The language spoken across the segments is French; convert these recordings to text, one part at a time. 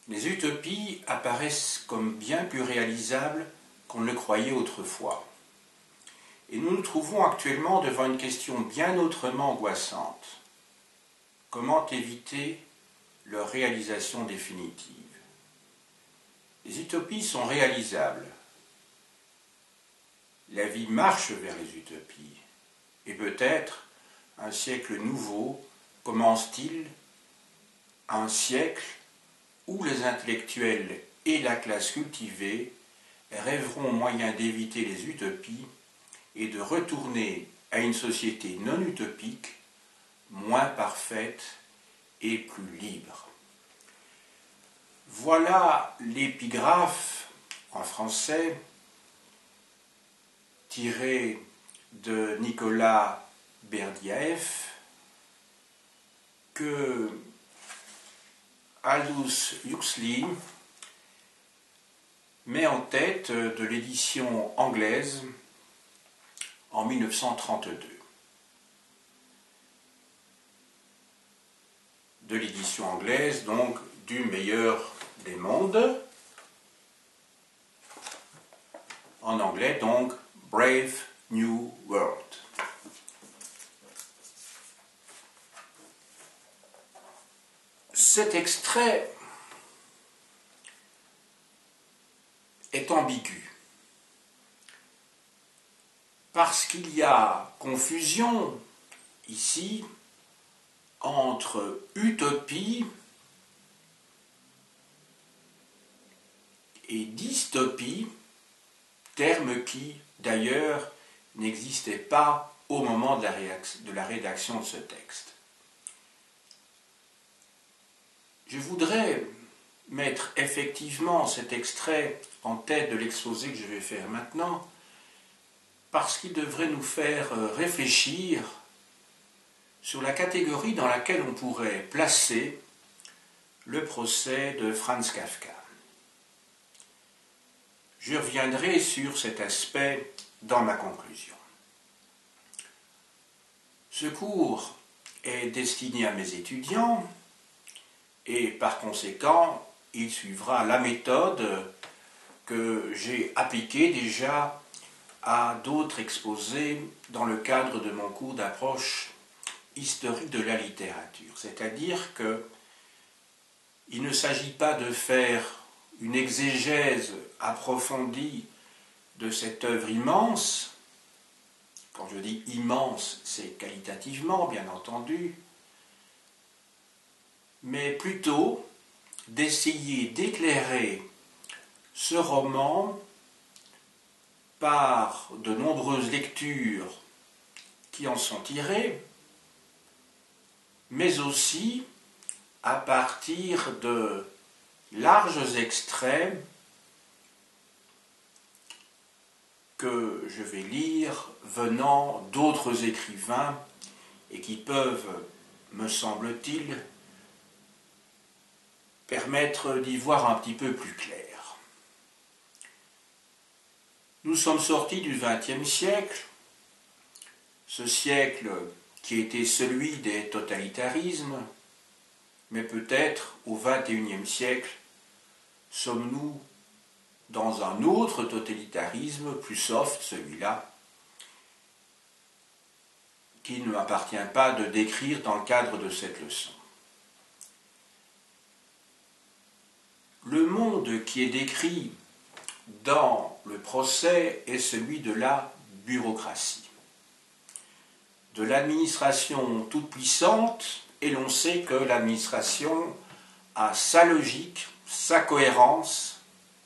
Les utopies apparaissent comme bien plus réalisables qu'on ne le croyait autrefois. Et nous nous trouvons actuellement devant une question bien autrement angoissante. Comment éviter leur réalisation définitive? Les utopies sont réalisables. La vie marche vers les utopies. Et peut-être un siècle nouveau commence-t-il, un siècle où les intellectuels et la classe cultivée rêveront au moyen d'éviter les utopies et de retourner à une société non utopique, moins parfaite et plus libre. Voilà l'épigraphe en français tirée de Nicolas Berdyaev que Aldous Huxley met en tête de l'édition anglaise en 1932. De l'édition anglaise, donc, du meilleur des mondes. En anglais, donc, Brave New World. Cet extrait est ambigu parce qu'il y a confusion ici entre utopie et dystopie, terme qui d'ailleurs n'existait pas au moment de la rédaction de ce texte. Je voudrais mettre effectivement cet extrait en tête de l'exposé que je vais faire maintenant, parce qu'il devrait nous faire réfléchir sur la catégorie dans laquelle on pourrait placer le procès de Franz Kafka. Je reviendrai sur cet aspect dans ma conclusion. Ce cours est destiné à mes étudiants et par conséquent, il suivra la méthode que j'ai appliquée déjà à d'autres exposés dans le cadre de mon cours d'approche historique de la littérature. C'est-à-dire qu'il ne s'agit pas de faire une exégèse approfondie de cette œuvre immense. Quand je dis immense, c'est qualitativement, bien entendu, mais plutôt d'essayer d'éclairer ce roman par de nombreuses lectures qui en sont tirées, mais aussi à partir de larges extraits que je vais lire venant d'autres écrivains et qui peuvent, me semble-t-il, permettre d'y voir un petit peu plus clair. Nous sommes sortis du XXe siècle, ce siècle qui était celui des totalitarismes, mais peut-être au XXIe siècle, sommes-nous dans un autre totalitarisme, plus soft celui-là, qui ne m'appartient pas de décrire dans le cadre de cette leçon. Le monde qui est décrit dans le procès est celui de la bureaucratie, de l'administration toute puissante, et l'on sait que l'administration a sa logique, sa cohérence,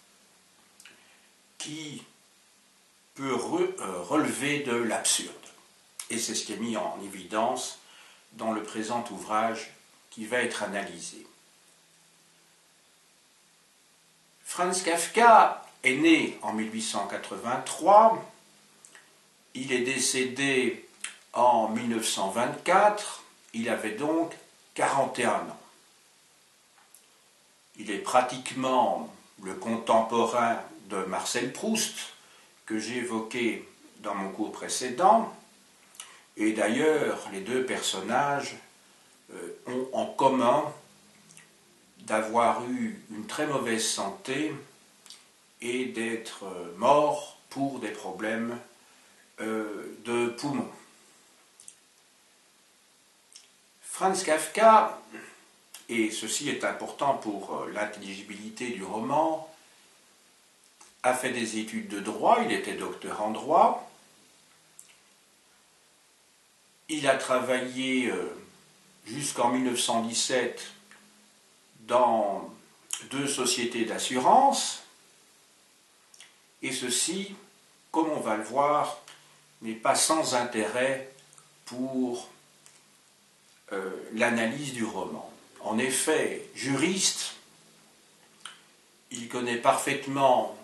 qui peut relever de l'absurde. Et c'est ce qui est mis en évidence dans le présent ouvrage qui va être analysé. Franz Kafka est né en 1883, il est décédé en 1924, il avait donc 41 ans. Il est pratiquement le contemporain de Marcel Proust, que j'ai évoqué dans mon cours précédent, et d'ailleurs les deux personnages ont en commun d'avoir eu une très mauvaise santé et d'être mort pour des problèmes de poumons. Franz Kafka, et ceci est important pour l'intelligibilité du roman, a fait des études de droit, il était docteur en droit. Il a travaillé jusqu'en 1917 dans 2 sociétés d'assurance, et ceci, comme on va le voir, n'est pas sans intérêt pour l'analyse du roman. En effet, juriste, il connaît parfaitement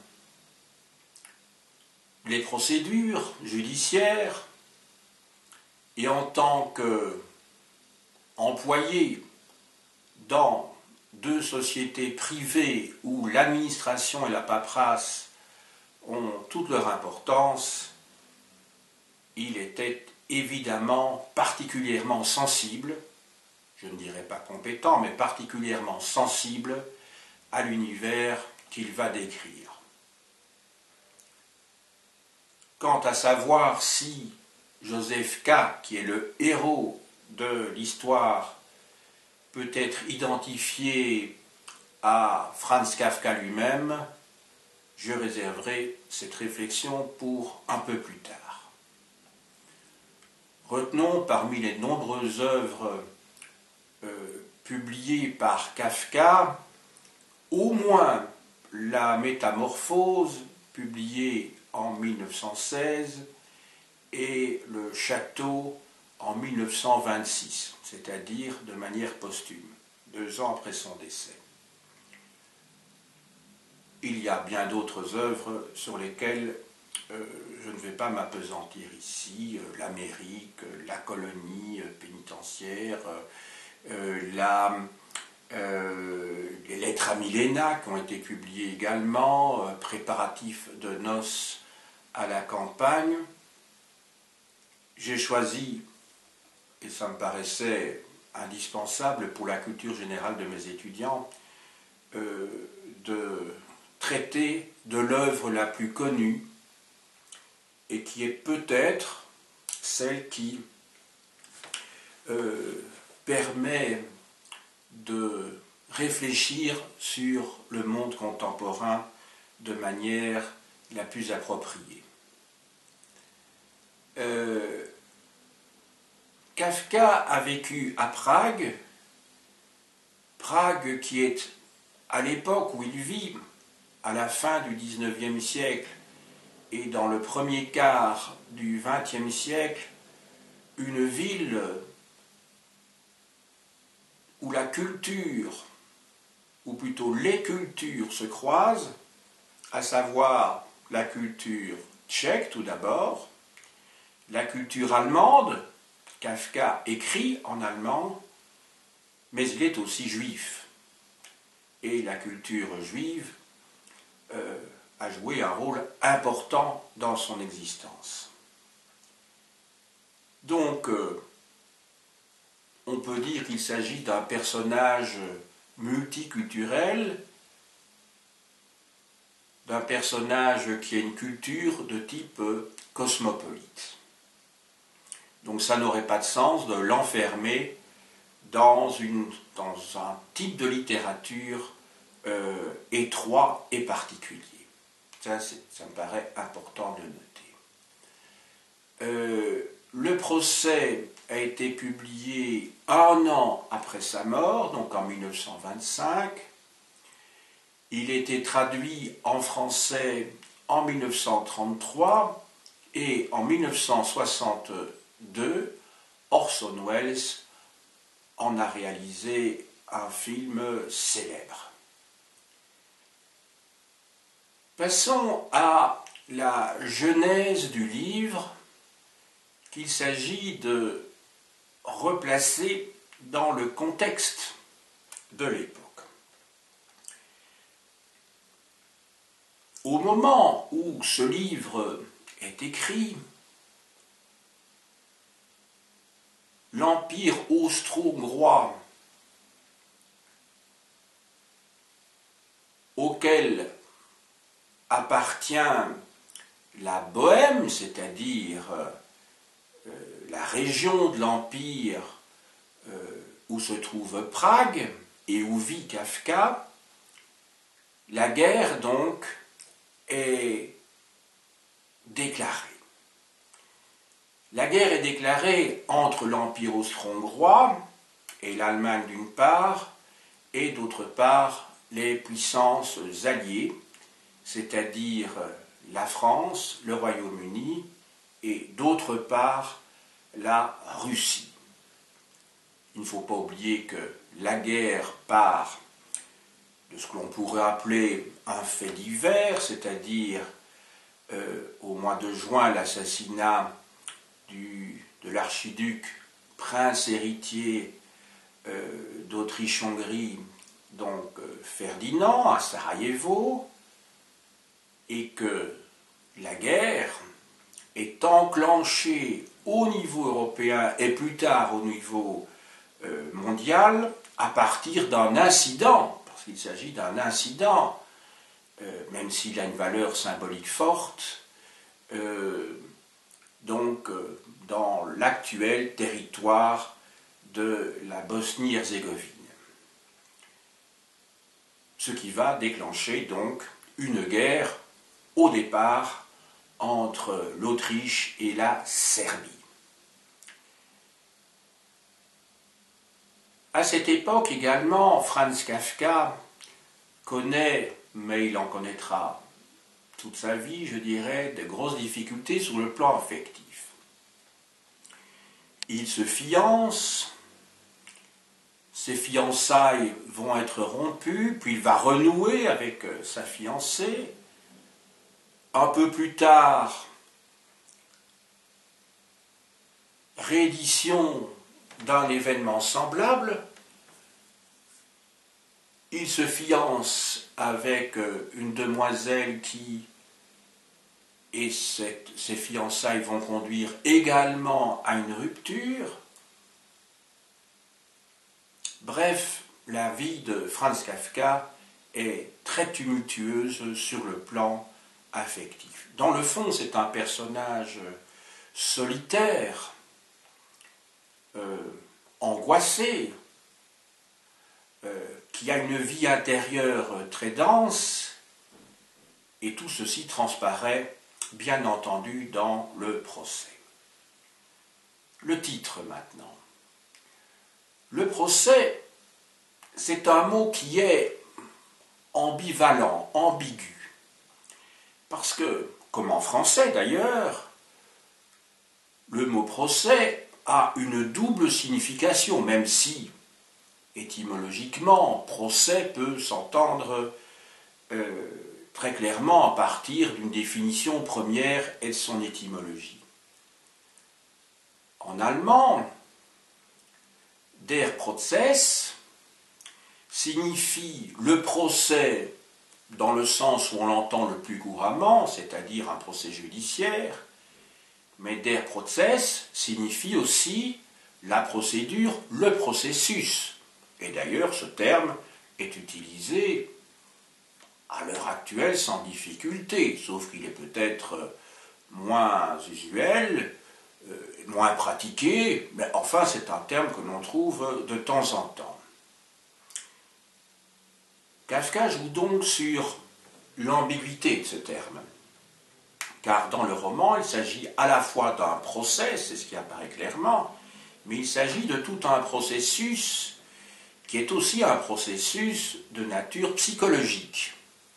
les procédures judiciaires, et en tant qu'employé dans 2 sociétés privées où l'administration et la paperasse ont toute leur importance, il était évidemment particulièrement sensible, je ne dirais pas compétent, mais particulièrement sensible à l'univers qu'il va décrire. Quant à savoir si Joseph K., qui est le héros de l'histoire, peut être identifié à Franz Kafka lui-même, je réserverai cette réflexion pour un peu plus tard. Retenons parmi les nombreuses œuvres publiées par Kafka, au moins La Métamorphose, publiée en 1916, et Le Château en 1926, c'est-à-dire de manière posthume, 2 ans après son décès. Il y a bien d'autres œuvres sur lesquelles je ne vais pas m'appesantir ici, l'Amérique, la colonie pénitentiaire, les lettres à Milena qui ont été publiées également, préparatifs de noces à la campagne. J'ai choisi, et ça me paraissait indispensable pour la culture générale de mes étudiants, de traiter de l'œuvre la plus connue et qui est peut-être celle qui permet de réfléchir sur le monde contemporain de manière la plus appropriée. Kafka a vécu à Prague, Prague qui est, à l'époque où il vit, à la fin du XIXe siècle et dans le premier quart du XXe siècle, une ville où la culture, ou plutôt les cultures se croisent, à savoir la culture tchèque tout d'abord, la culture allemande, Kafka écrit en allemand, mais il est aussi juif. Et la culture juive a joué un rôle important dans son existence. Donc, on peut dire qu'il s'agit d'un personnage multiculturel, d'un personnage qui a une culture de type cosmopolite. Donc ça n'aurait pas de sens de l'enfermer dans un type de littérature étroit et particulier. Ça me paraît important de noter. Le procès a été publié 1 an après sa mort, donc en 1925. Il était traduit en français en 1933 et en 1962, Orson Welles en a réalisé un film célèbre. Passons à la genèse du livre qu'il s'agit de replacer dans le contexte de l'époque. Au moment où ce livre est écrit, l'Empire austro-hongrois auquel appartient la Bohême, c'est-à-dire la région de l'Empire où se trouve Prague et où vit Kafka, la guerre donc est déclarée. La guerre est déclarée entre l'Empire austro-hongrois et l'Allemagne d'une part, et d'autre part les puissances alliées, c'est-à-dire la France, le Royaume-Uni et d'autre part la Russie. Il ne faut pas oublier que la guerre part de ce que l'on pourrait appeler un fait divers, c'est-à-dire au mois de juin l'assassinat de l'archiduc prince héritier d'Autriche-Hongrie, donc Ferdinand, à Sarajevo, et que la guerre est enclenchée au niveau européen et plus tard au niveau mondial à partir d'un incident, parce qu'il s'agit d'un incident, même s'il a une valeur symbolique forte, dans l'actuel territoire de la Bosnie-Herzégovine. Ce qui va déclencher donc une guerre au départ entre l'Autriche et la Serbie. À cette époque également, Franz Kafka connaît, mais il en connaîtra toute sa vie, je dirais, de grosses difficultés sur le plan affectif. Il se fiance, ses fiançailles vont être rompues, puis il va renouer avec sa fiancée. Un peu plus tard, réédition d'un événement semblable, il se fiance avec une demoiselle et ces fiançailles vont conduire également à une rupture. Bref, la vie de Franz Kafka est très tumultueuse sur le plan affectif. Dans le fond, c'est un personnage solitaire, angoissé, qui a une vie intérieure très dense, et tout ceci transparaît bien entendu dans le procès. Le titre maintenant. Le procès, c'est un mot qui est ambivalent, ambigu, parce que, comme en français d'ailleurs, le mot procès a une double signification, même si, étymologiquement, procès peut s'entendre très clairement à partir d'une définition première et de son étymologie. En allemand, der Prozess signifie le procès dans le sens où on l'entend le plus couramment, c'est-à-dire un procès judiciaire, mais der Prozess signifie aussi la procédure, le processus. Et d'ailleurs, ce terme est utilisé à l'heure actuelle sans difficulté, sauf qu'il est peut-être moins usuel, moins pratiqué, mais enfin c'est un terme que l'on trouve de temps en temps. Kafka joue donc sur l'ambiguïté de ce terme, car dans le roman il s'agit à la fois d'un procès, c'est ce qui apparaît clairement, mais il s'agit de tout un processus qui est aussi un processus de nature psychologique.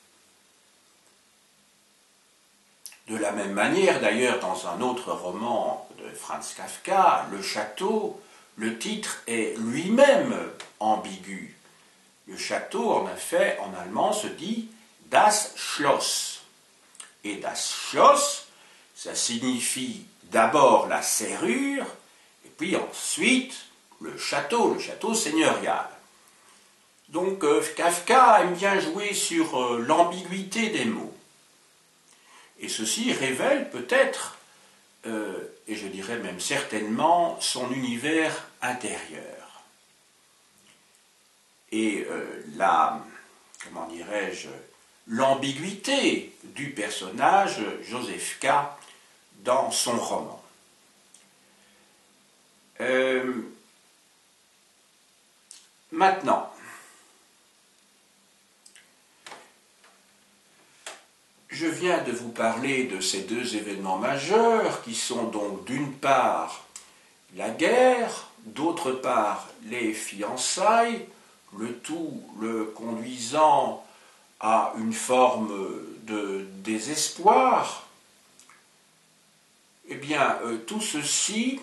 De la même manière, d'ailleurs, dans un autre roman de Franz Kafka, Le Château, le titre est lui-même ambigu. Le château, en effet, en allemand, se dit Das Schloss. Et Das Schloss, ça signifie d'abord la serrure, et puis ensuite le château seigneurial. Donc Kafka aime bien jouer sur l'ambiguïté des mots. Et ceci révèle peut-être, et je dirais même certainement, son univers intérieur. Et comment dirais-je, l'ambiguïté du personnage Joseph K. dans son roman. Maintenant, je viens de vous parler de ces deux événements majeurs qui sont donc d'une part la guerre, d'autre part les fiançailles, le tout le conduisant à une forme de désespoir. Eh bien, tout ceci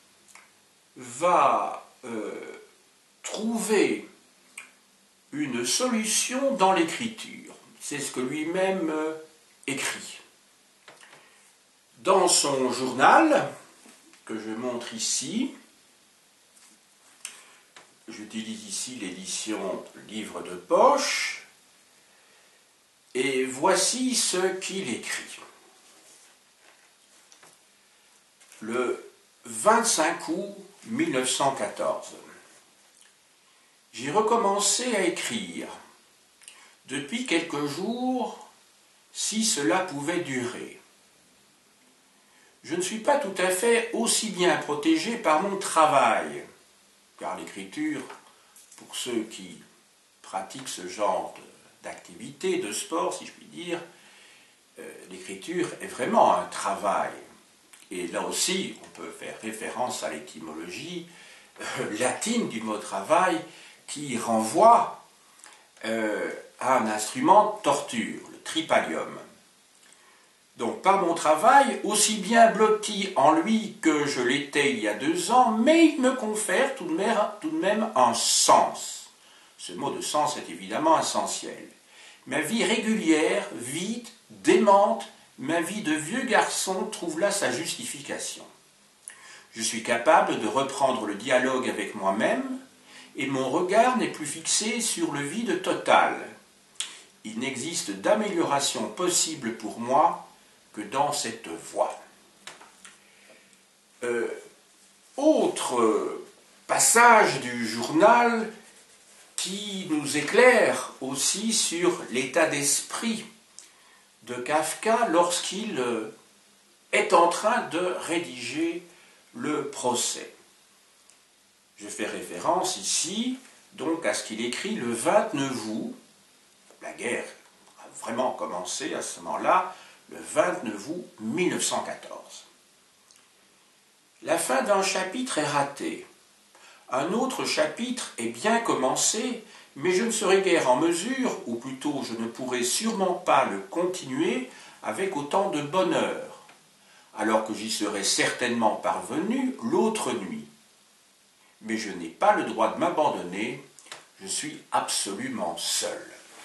va trouver une solution dans l'écriture. C'est ce que lui-même écrit. Dans son journal, que je montre ici, j'utilise ici l'édition Livre de poche, et voici ce qu'il écrit. Le 25 août 1914. J'ai recommencé à écrire. Depuis quelques jours, si cela pouvait durer. Je ne suis pas tout à fait aussi bien protégé par mon travail, car l'écriture, pour ceux qui pratiquent ce genre d'activité, de sport, si je puis dire, l'écriture est vraiment un travail. Et là aussi, on peut faire référence à l'étymologie latine du mot travail qui renvoie à un instrument de torture, le tripalium. Donc par mon travail, aussi bien blotti en lui que je l'étais il y a 2 ans, mais il me confère tout de même un sens. Ce mot de sens est évidemment essentiel. Ma vie régulière, vide, démente, ma vie de vieux garçon trouve là sa justification. Je suis capable de reprendre le dialogue avec moi-même, et mon regard n'est plus fixé sur le vide total. Il n'existe d'amélioration possible pour moi que dans cette voie. Autre passage du journal qui nous éclaire aussi sur l'état d'esprit de Kafka lorsqu'il est en train de rédiger le procès. Je fais référence ici donc à ce qu'il écrit le 29 août. La guerre a vraiment commencé à ce moment-là, le 29 août 1914. La fin d'un chapitre est ratée. Un autre chapitre est bien commencé, mais je ne serai guère en mesure, ou plutôt je ne pourrai sûrement pas le continuer avec autant de bonheur, alors que j'y serai certainement parvenu l'autre nuit. Mais je n'ai pas le droit de m'abandonner, je suis absolument seul.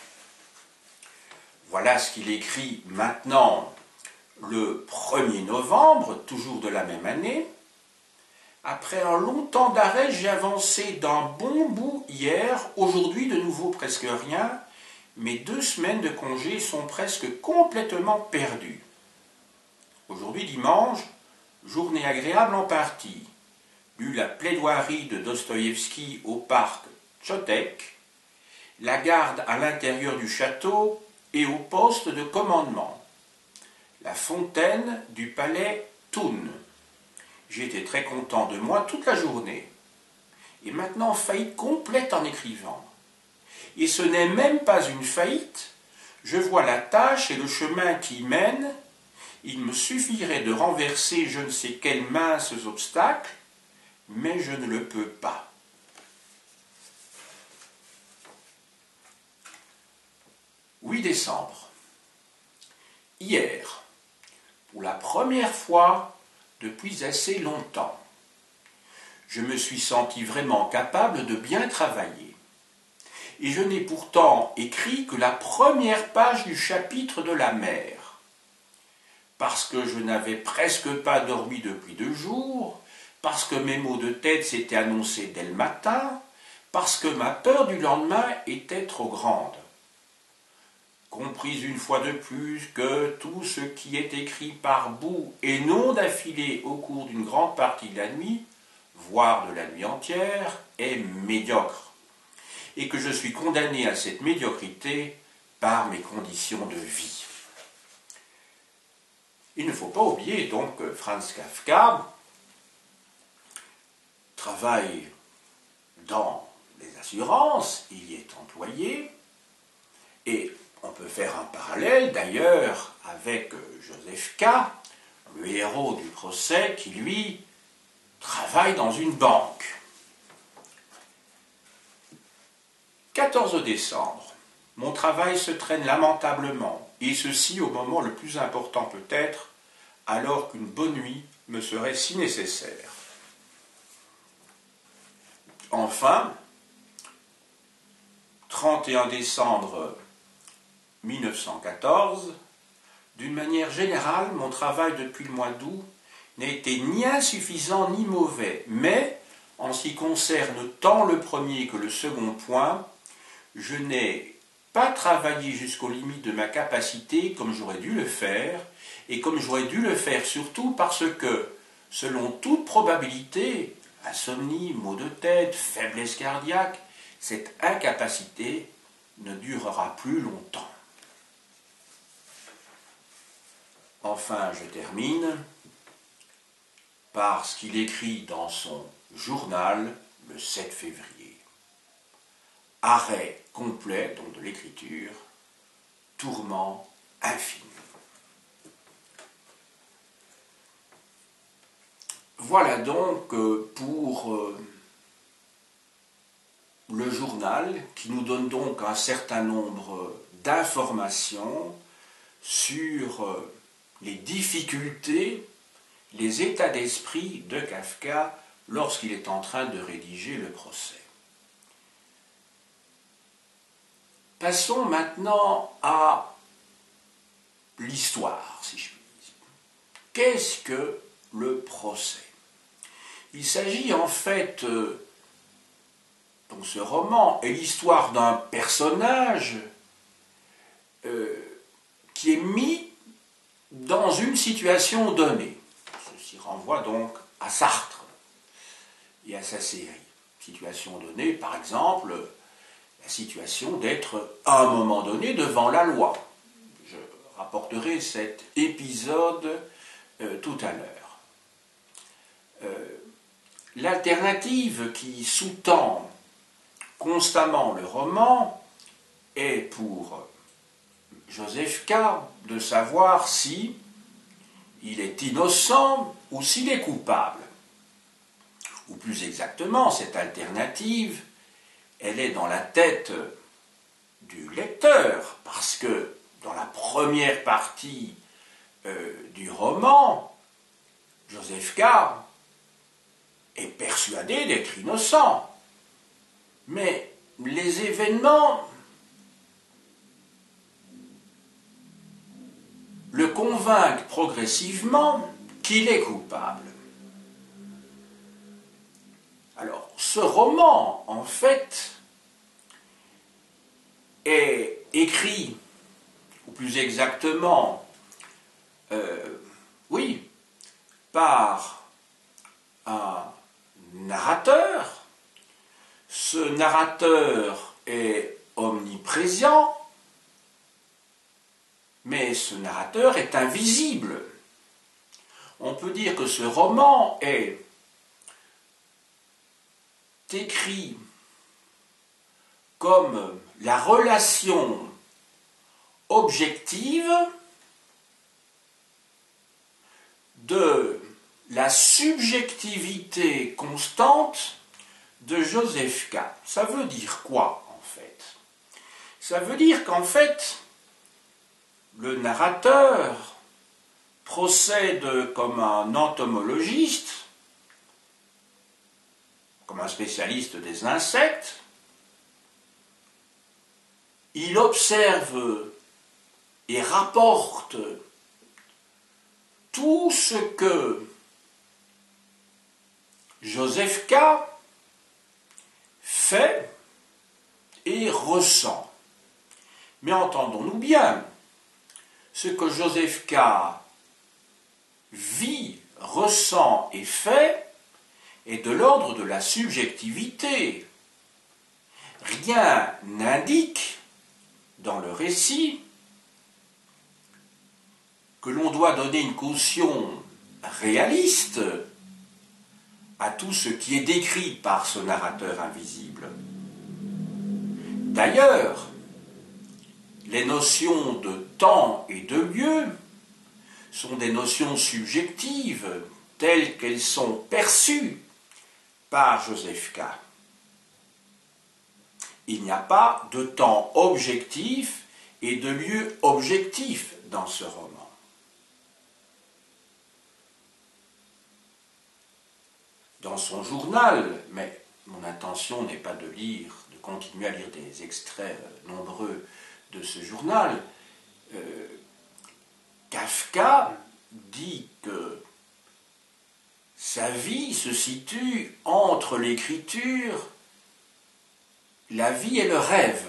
Voilà ce qu'il écrit maintenant le 1er novembre, toujours de la même année. Après un long temps d'arrêt, j'ai avancé d'un bon bout hier, aujourd'hui de nouveau presque rien. Mes 2 semaines de congé sont presque complètement perdues. Aujourd'hui dimanche, journée agréable en partie. Lu la plaidoirie de Dostoïevski au parc Tchotek, la garde à l'intérieur du château et au poste de commandement, la fontaine du palais Thun. J'étais très content de moi toute la journée. Et maintenant, faillite complète en écrivant. Et ce n'est même pas une faillite. Je vois la tâche et le chemin qui y mène. Il me suffirait de renverser je ne sais quels minces obstacles, mais je ne le peux pas. « 8 décembre. Hier, pour la première fois depuis assez longtemps, je me suis senti vraiment capable de bien travailler. Et je n'ai pourtant écrit que la première page du chapitre de la mer, parce que je n'avais presque pas dormi depuis 2 jours, parce que mes maux de tête s'étaient annoncés dès le matin, parce que ma peur du lendemain était trop grande. Compris une fois de plus que tout ce qui est écrit par bout et non d'affilée au cours d'une grande partie de la nuit, voire de la nuit entière, est médiocre. et que je suis condamné à cette médiocrité par mes conditions de vie. Il ne faut pas oublier donc que Franz Kafka travaille dans les assurances, il y est employé, et on peut faire un parallèle d'ailleurs avec Joseph K., le héros du procès, qui lui travaille dans une banque. 14 décembre, mon travail se traîne lamentablement, et ceci au moment le plus important peut-être, alors qu'une bonne nuit me serait si nécessaire. Enfin, 31 décembre 1914, d'une manière générale, mon travail depuis le mois d'août n'a été ni insuffisant ni mauvais, mais, en ce qui concerne tant le premier que le second point, je n'ai pas travaillé jusqu'aux limites de ma capacité comme j'aurais dû le faire, et comme j'aurais dû le faire surtout parce que, selon toute probabilité, insomnie, maux de tête, faiblesse cardiaque, cette incapacité ne durera plus longtemps. Enfin, je termine par ce qu'il écrit dans son journal le 7 février. Arrêt complet, donc de l'écriture, tourment infini. Voilà donc pour le journal qui nous donne donc un certain nombre d'informations sur les difficultés, les états d'esprit de Kafka lorsqu'il est en train de rédiger le procès. Passons maintenant à l'histoire, si je puis dire. Qu'est-ce que le procès? Il s'agit en fait, donc ce roman est l'histoire d'un personnage qui est mis dans une situation donnée. Ceci renvoie donc à Sartre et à sa série. Situation donnée, par exemple, la situation d'être à un moment donné devant la loi. Je rapporterai cet épisode tout à l'heure. L'alternative qui sous-tend constamment le roman est pour Joseph K. de savoir si il est innocent ou s'il est coupable. Ou plus exactement, cette alternative, elle est dans la tête du lecteur, parce que dans la première partie du roman, Joseph K. est persuadé d'être innocent. Mais les événements le convainquent progressivement qu'il est coupable. Alors, ce roman, en fait, est écrit, ou plus exactement, par un narrateur. Ce narrateur est omniprésent, mais ce narrateur est invisible. On peut dire que ce roman est écrit comme la relation objective de la subjectivité constante de Joseph K. Ça veut dire quoi, en fait? Ça veut dire qu'en fait, le narrateur procède comme un entomologiste, comme un spécialiste des insectes. Il observe et rapporte tout ce que Joseph K. fait et ressent. Mais entendons-nous bien, ce que Joseph K. vit, ressent et fait est de l'ordre de la subjectivité. rien n'indique dans le récit que l'on doit donner une caution réaliste à tout ce qui est décrit par ce narrateur invisible. D'ailleurs, les notions de temps et de lieu sont des notions subjectives telles qu'elles sont perçues par Joseph K. Il n'y a pas de temps objectif et de lieu objectif dans ce roman. Dans son journal, mais mon intention n'est pas de continuer à lire des extraits nombreux de ce journal, Kafka dit que sa vie se situe entre l'écriture, la vie et le rêve.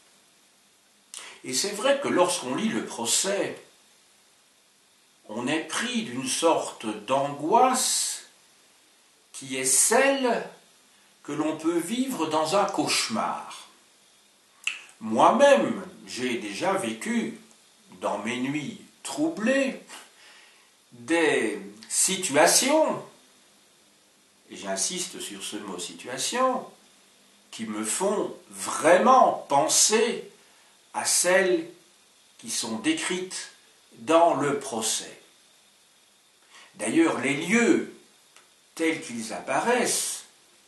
Et c'est vrai que lorsqu'on lit le procès, on est pris d'une sorte d'angoisse qui est celle que l'on peut vivre dans un cauchemar. Moi-même, j'ai déjà vécu, dans mes nuits troublées, des situations, et j'insiste sur ce mot situation, qui me font vraiment penser à celles qui sont décrites dans le procès. D'ailleurs, les lieux tels qu'ils apparaissent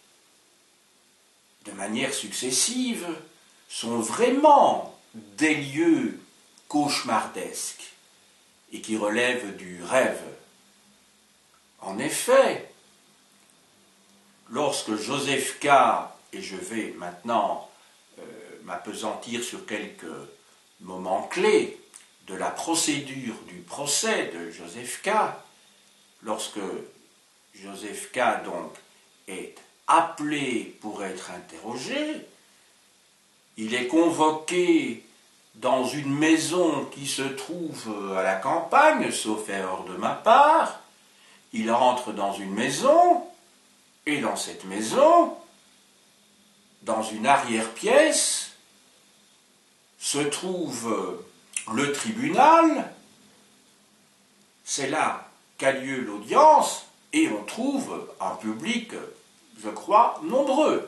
de manière successive sont vraiment des lieux cauchemardesques et qui relèvent du rêve. En effet, lorsque Joseph K., et je vais maintenant m'appesantir sur quelques moments clés de la procédure du procès de Joseph K., lorsque Joseph K. donc est appelé pour être interrogé, il est convoqué dans une maison qui se trouve à la campagne, sauf erreur de ma part. Il rentre dans une maison, et dans cette maison, dans une arrière-pièce, se trouve le tribunal. C'est là qu'a lieu l'audience, et on trouve un public, je crois, nombreux.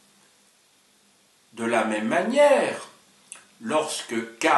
De la même manière, lorsque K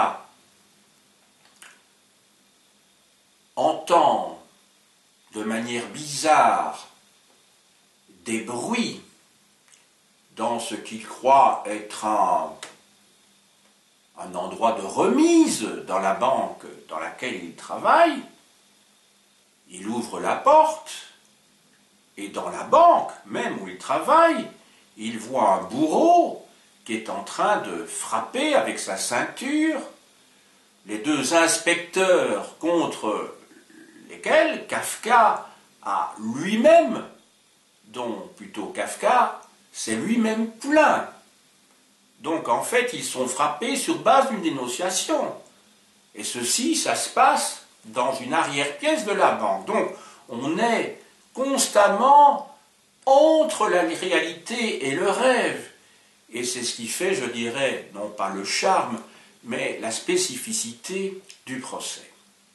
entend de manière bizarre des bruits dans ce qu'il croit être un endroit de remise dans la banque dans laquelle il travaille, il ouvre la porte et dans la banque, même où il travaille, il voit un bourreau qui est en train de frapper avec sa ceinture les deux inspecteurs contre lesquels Kafka a lui-même, dont plutôt Kafka, c'est lui-même plaint. Donc en fait, ils sont frappés sur base d'une dénonciation. Et ceci, ça se passe dans une arrière-pièce de la banque. Donc on est constamment entre la réalité et le rêve. Et c'est ce qui fait, je dirais, non pas le charme, mais la spécificité du procès.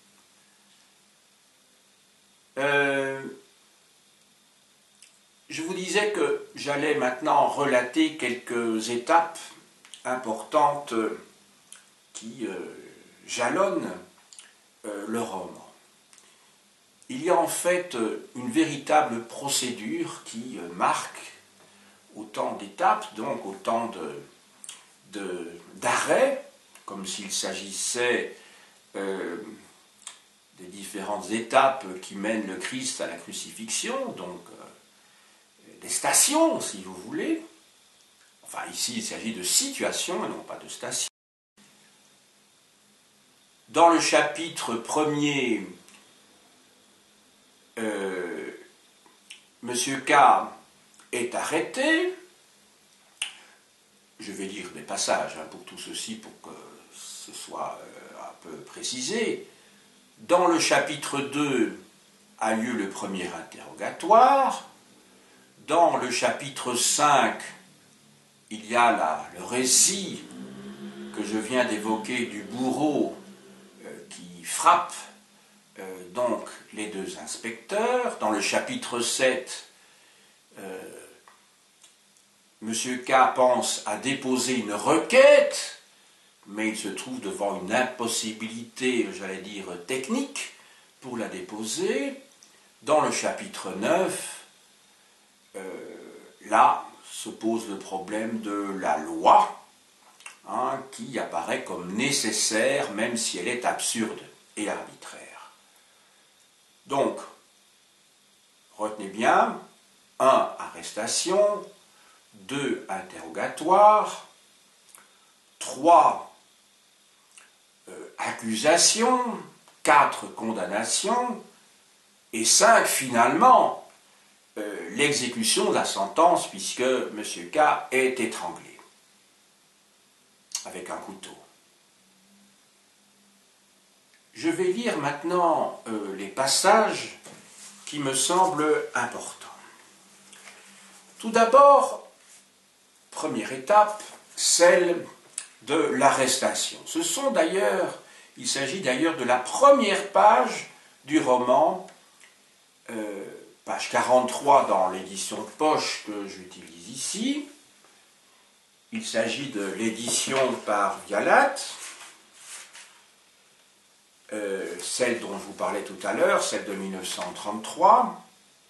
Je vous disais que j'allais maintenant relater quelques étapes importantes qui jalonnent le roman. Il y a en fait une véritable procédure qui marque autant d'étapes, donc autant d'arrêts, comme s'il s'agissait des différentes étapes qui mènent le Christ à la crucifixion, donc des stations, si vous voulez. Enfin, ici, il s'agit de situations et non pas de stations. Dans le chapitre 1er, Monsieur K est arrêté. Je vais lire des passages pour tout ceci, pour que ce soit un peu précisé. Dans le chapitre 2 a lieu le premier interrogatoire. Dans le chapitre 5, il y a le récit que je viens d'évoquer du bourreau qui frappe donc les deux inspecteurs. Dans le chapitre 7, M. K pense à déposer une requête, mais il se trouve devant une impossibilité, j'allais dire, technique pour la déposer. Dans le chapitre 9, là se pose le problème de la loi, qui apparaît comme nécessaire, même si elle est absurde et arbitraire. Donc, retenez bien, 1. Arrestation, 2. Interrogatoire, 3. Accusation, 4. Condamnation, et 5. Finalement, l'exécution de la sentence, puisque M. K est étranglé avec un couteau. Je vais lire maintenant les passages qui me semblent importants. Tout d'abord, première étape, celle de l'arrestation. Il s'agit d'ailleurs de la première page du roman, page 43 dans l'édition poche que j'utilise ici. Il s'agit de l'édition par Vialat, celle dont je vous parlais tout à l'heure, celle de 1933.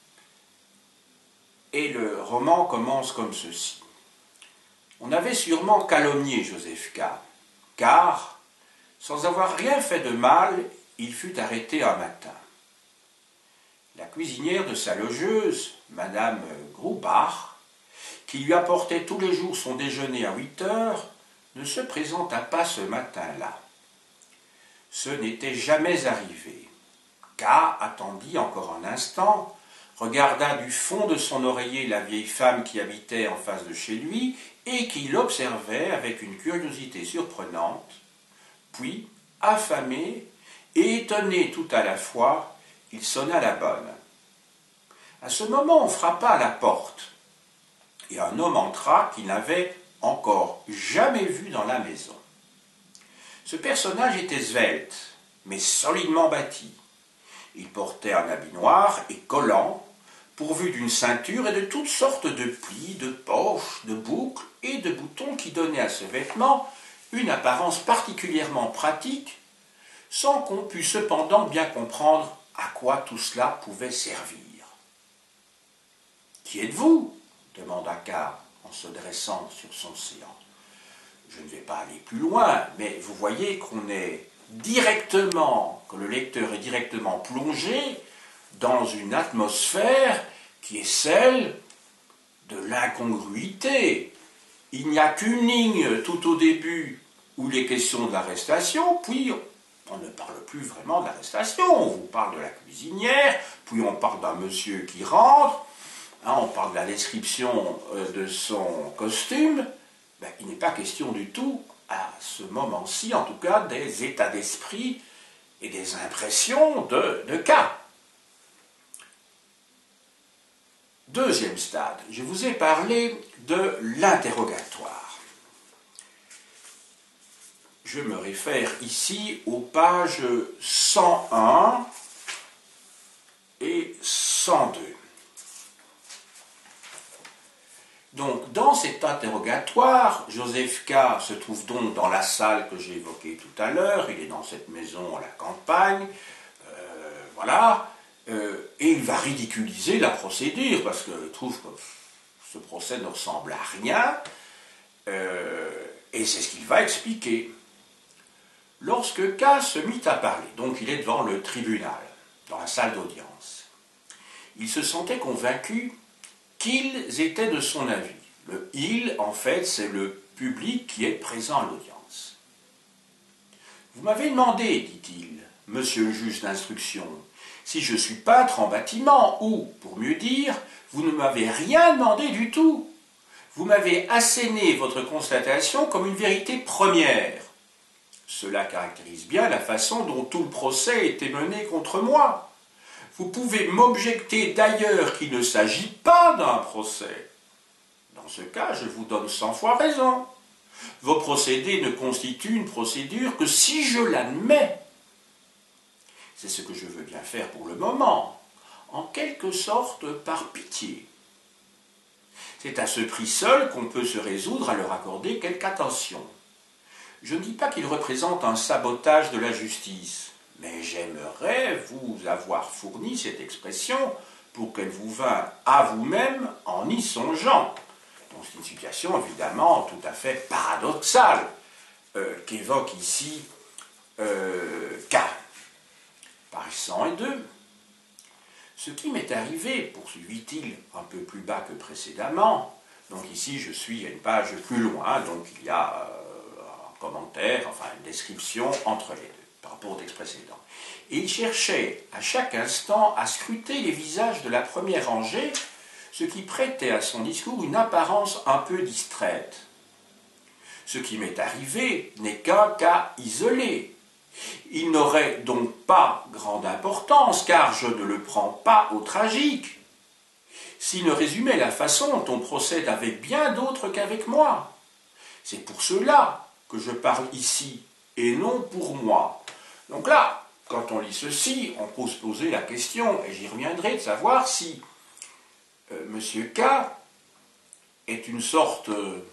Et le roman commence comme ceci. On avait sûrement calomnié Joseph K, car, sans avoir rien fait de mal, il fut arrêté un matin. La cuisinière de sa logeuse, Madame Grubach, qui lui apportait tous les jours son déjeuner à 8 heures, ne se présenta pas ce matin-là. Ce n'était jamais arrivé. K attendit encore un instant, regarda du fond de son oreiller la vieille femme qui habitait en face de chez lui et qui l'observait avec une curiosité surprenante, puis, affamé et étonné tout à la fois, il sonna la bonne. À ce moment, on frappa à la porte, et un homme entra qu'il n'avait encore jamais vu dans la maison. Ce personnage était svelte, mais solidement bâti. Il portait un habit noir et collant, pourvu d'une ceinture et de toutes sortes de plis, de poches, de boucles et de boutons qui donnaient à ce vêtement une apparence particulièrement pratique, sans qu'on pût cependant bien comprendre à quoi tout cela pouvait servir. « Qui êtes-vous » demanda K en se dressant sur son séant. Je ne vais pas aller plus loin, mais vous voyez qu'on est directement, que le lecteur est directement plongé dans une atmosphère qui est celle de l'incongruité. Il n'y a qu'une ligne tout au début où il est question de l'arrestation, puis on ne parle plus vraiment d'arrestation. On vous parle de la cuisinière, puis on parle d'un monsieur qui rentre, on parle de la description de son costume. Il n'est pas question du tout, à ce moment-ci, en tout cas, des états d'esprit et des impressions de K. Deuxième stade, je vous ai parlé de l'interrogatoire. Je me réfère ici aux pages 101 et 102. Donc, dans cet interrogatoire, Joseph K se trouve donc dans la salle que j'ai évoquée tout à l'heure. Il est dans cette maison à la campagne, et il va ridiculiser la procédure, parce qu'il trouve que ce procès ne ressemble à rien, et c'est ce qu'il va expliquer. Lorsque K se mit à parler, donc il est devant le tribunal, dans la salle d'audience, il se sentait convaincu qu'ils étaient de son avis. Le « il », en fait, c'est le public qui est présent à l'audience. « Vous m'avez demandé, dit-il, monsieur le juge d'instruction, si je suis peintre en bâtiment, ou, pour mieux dire, vous ne m'avez rien demandé du tout. Vous m'avez asséné votre constatation comme une vérité première. Cela caractérise bien la façon dont tout le procès a été mené contre moi. Vous pouvez m'objecter d'ailleurs qu'il ne s'agit pas d'un procès. Dans dans ce cas, je vous donne 100 fois raison. Vos procédés ne constituent une procédure que si je l'admets. C'est ce que je veux bien faire pour le moment, en quelque sorte par pitié. C'est à ce prix seul qu'on peut se résoudre à leur accorder quelque attention. Je ne dis pas qu'ils représentent un sabotage de la justice, mais j'aimerais vous avoir fourni cette expression pour qu'elle vous vînt à vous-même en y songeant. Donc c'est une situation évidemment tout à fait paradoxale qu'évoque ici K. Page 102. Ce qui m'est arrivé, poursuivit-il un peu plus bas que précédemment, donc ici je suis à une page plus loin, donc il y a un commentaire, enfin une description entre les deux, par rapport au texte précédent. Et il cherchait à chaque instant à scruter les visages de la première rangée, ce qui prêtait à son discours une apparence un peu distraite. Ce qui m'est arrivé n'est qu'un cas isolé. Il n'aurait donc pas grande importance, car je ne le prends pas au tragique. S'il ne résumait la façon dont on procède avec bien d'autres qu'avec moi. C'est pour cela que je parle ici, et non pour moi. Donc là, quand on lit ceci, on peut se poser la question, et j'y reviendrai, de savoir si M. K est une sorte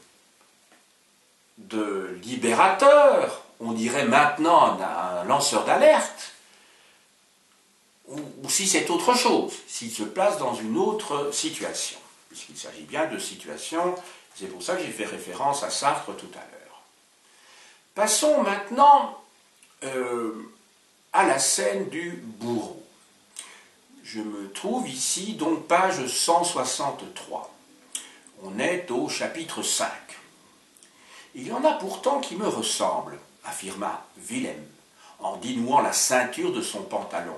de libérateur, on dirait maintenant un lanceur d'alerte, ou si c'est autre chose, s'il se place dans une autre situation, puisqu'il s'agit bien de situation, c'est pour ça que j'ai fait référence à Sartre tout à l'heure. Passons maintenant à la scène du bourreau. Je me trouve ici, donc page 163. On est au chapitre 5. Il y en a pourtant qui me ressemblent, affirma Willem, en dénouant la ceinture de son pantalon.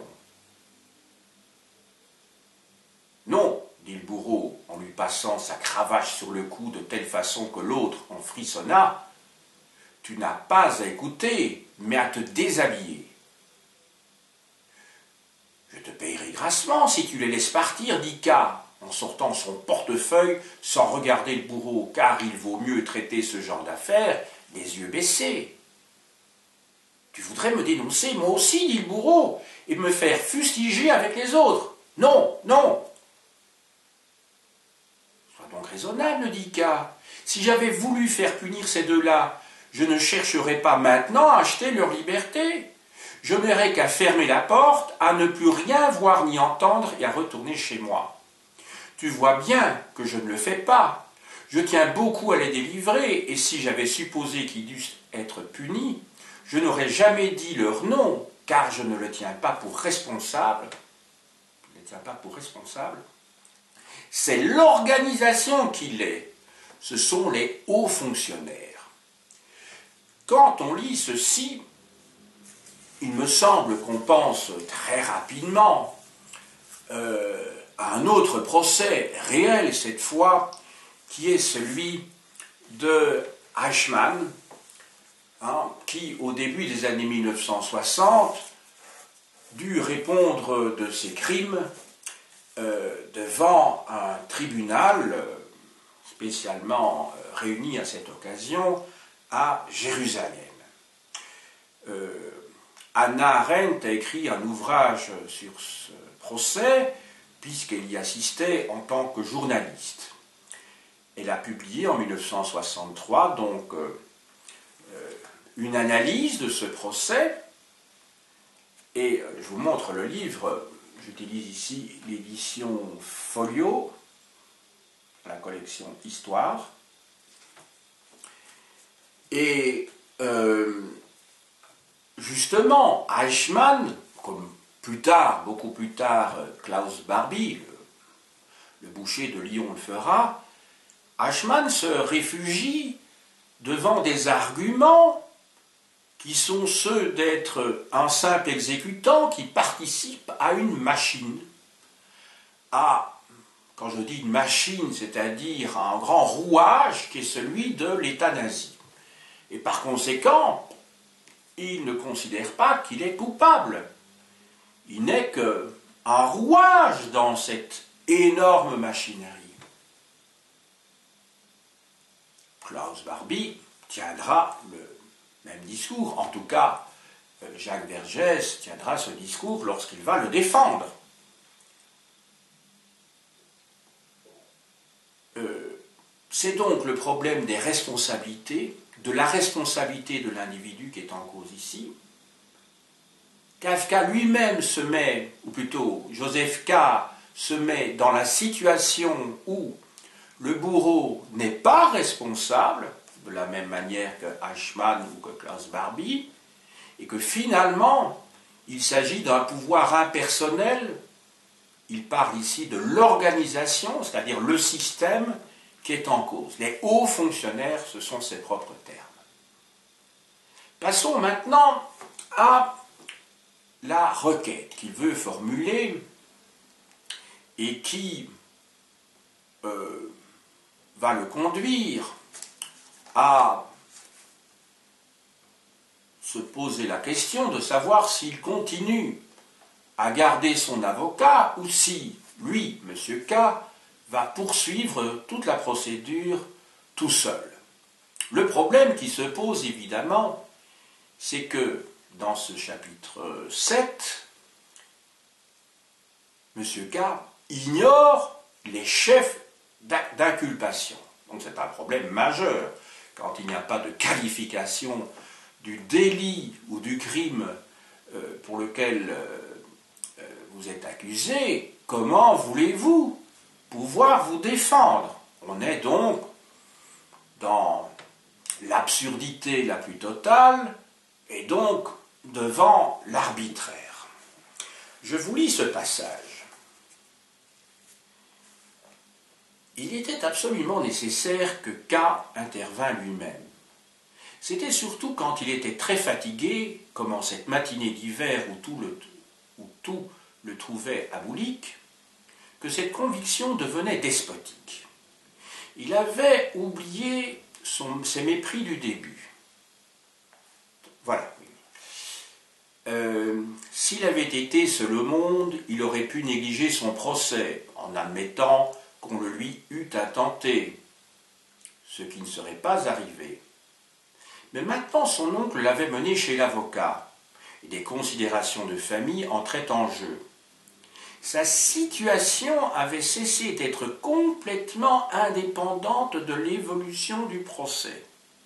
Non, dit le bourreau, en lui passant sa cravache sur le cou de telle façon que l'autre en frissonna. Tu n'as pas à écouter, mais à te déshabiller. Je te payerai grassement si tu les laisses partir, dit K, en sortant son portefeuille sans regarder le bourreau, car il vaut mieux traiter ce genre d'affaires les yeux baissés. Tu voudrais me dénoncer, moi aussi, dit le bourreau, et me faire fustiger avec les autres. Non, non. Sois donc raisonnable, dit K. Si j'avais voulu faire punir ces deux-là, je ne chercherais pas maintenant à acheter leur liberté. Je n'aurais qu'à fermer la porte, à ne plus rien voir ni entendre et à retourner chez moi. Tu vois bien que je ne le fais pas. Je tiens beaucoup à les délivrer, et si j'avais supposé qu'ils dussent être punis, je n'aurais jamais dit leur nom, car je ne le tiens pas pour responsable. Je ne le tiens pas pour responsable. C'est l'organisation qui l'est. Ce sont les hauts fonctionnaires. Quand on lit ceci, il me semble qu'on pense très rapidement à un autre procès réel cette fois, qui est celui de Eichmann, qui au début des années 1960 dut répondre de ses crimes devant un tribunal spécialement réuni à cette occasion à Jérusalem. Hannah Arendt a écrit un ouvrage sur ce procès, puisqu'elle y assistait en tant que journaliste. Elle a publié en 1963 donc une analyse de ce procès, et je vous montre le livre, j'utilise ici l'édition Folio, la collection Histoire, et justement, Eichmann, comme plus tard, beaucoup plus tard, Klaus Barbie, le boucher de Lyon le fera, Eichmann se réfugie devant des arguments qui sont ceux d'être un simple exécutant qui participe à une machine. Quand je dis une machine, c'est-à-dire un grand rouage qui est celui de l'État nazi. Et par conséquent, il ne considère pas qu'il est coupable. Il n'est qu'un rouage dans cette énorme machinerie. Klaus Barbie tiendra le même discours. En tout cas, Jacques Vergès tiendra ce discours lorsqu'il va le défendre. C'est donc le problème des responsabilités, de la responsabilité de l'individu qui est en cause ici. Kafka lui-même se met, ou plutôt Joseph K. se met dans la situation où le bourreau n'est pas responsable, de la même manière que Eichmann ou que Klaus Barbie, et que finalement, il s'agit d'un pouvoir impersonnel. Il parle ici de l'organisation, c'est-à-dire le système qui est en cause. Les hauts fonctionnaires, ce sont ses propres termes. Passons maintenant à la requête qu'il veut formuler et qui va le conduire à se poser la question de savoir s'il continue à garder son avocat ou si, lui, M. K, va poursuivre toute la procédure tout seul. Le problème qui se pose évidemment, c'est que dans ce chapitre 7, M. K ignore les chefs d'inculpation. Donc c'est un problème majeur quand il n'y a pas de qualification du délit ou du crime pour lequel vous êtes accusé. Comment voulez-vous pouvoir vous défendre? On est donc dans l'absurdité la plus totale et donc devant l'arbitraire. Je vous lis ce passage. Il était absolument nécessaire que K intervînt lui-même. C'était surtout quand il était très fatigué, comme en cette matinée d'hiver où tout le trouvait à Boulik, que cette conviction devenait despotique. Il avait oublié ses mépris du début. Voilà. S'il avait été seul au monde, il aurait pu négliger son procès, en admettant qu'on le lui eût intenté, ce qui ne serait pas arrivé. Mais maintenant son oncle l'avait mené chez l'avocat, et des considérations de famille entraient en jeu. Sa situation avait cessé d'être complètement indépendante de l'évolution du procès.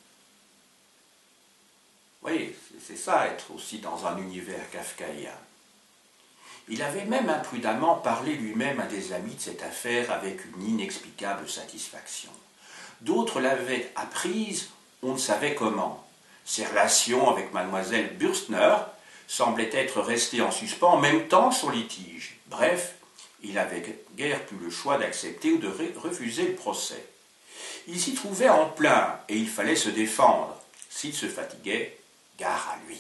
Vous voyez, c'est ça, être aussi dans un univers kafkaïen. Il avait même imprudemment parlé lui-même à des amis de cette affaire avec une inexplicable satisfaction. D'autres l'avaient apprise, on ne savait comment. Ses relations avec mademoiselle Bürstner semblaient être restées en suspens en même temps que son litige. Bref, il n'avait guère plus le choix d'accepter ou de refuser le procès. Il s'y trouvait en plein et il fallait se défendre. S'il se fatiguait, gare à lui.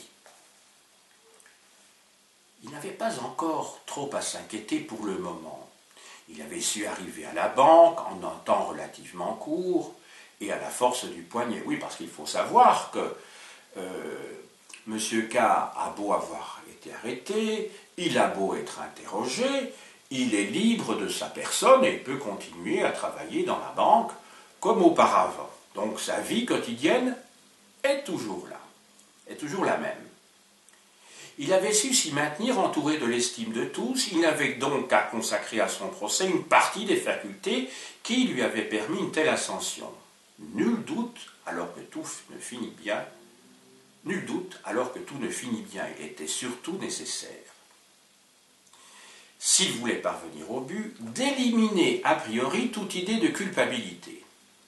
Il n'avait pas encore trop à s'inquiéter pour le moment. Il avait su arriver à la banque en un temps relativement court et à la force du poignet. Oui, parce qu'il faut savoir que M. K a beau avoir été arrêté, il a beau être interrogé, il est libre de sa personne et peut continuer à travailler dans la banque comme auparavant. Donc sa vie quotidienne est toujours là, est toujours la même. Il avait su s'y maintenir entouré de l'estime de tous, il n'avait donc qu'à consacrer à son procès une partie des facultés qui lui avaient permis une telle ascension. Nul doute, alors que tout ne finit bien, il était surtout nécessaire, s'il voulait parvenir au but, d'éliminer a priori toute idée de culpabilité.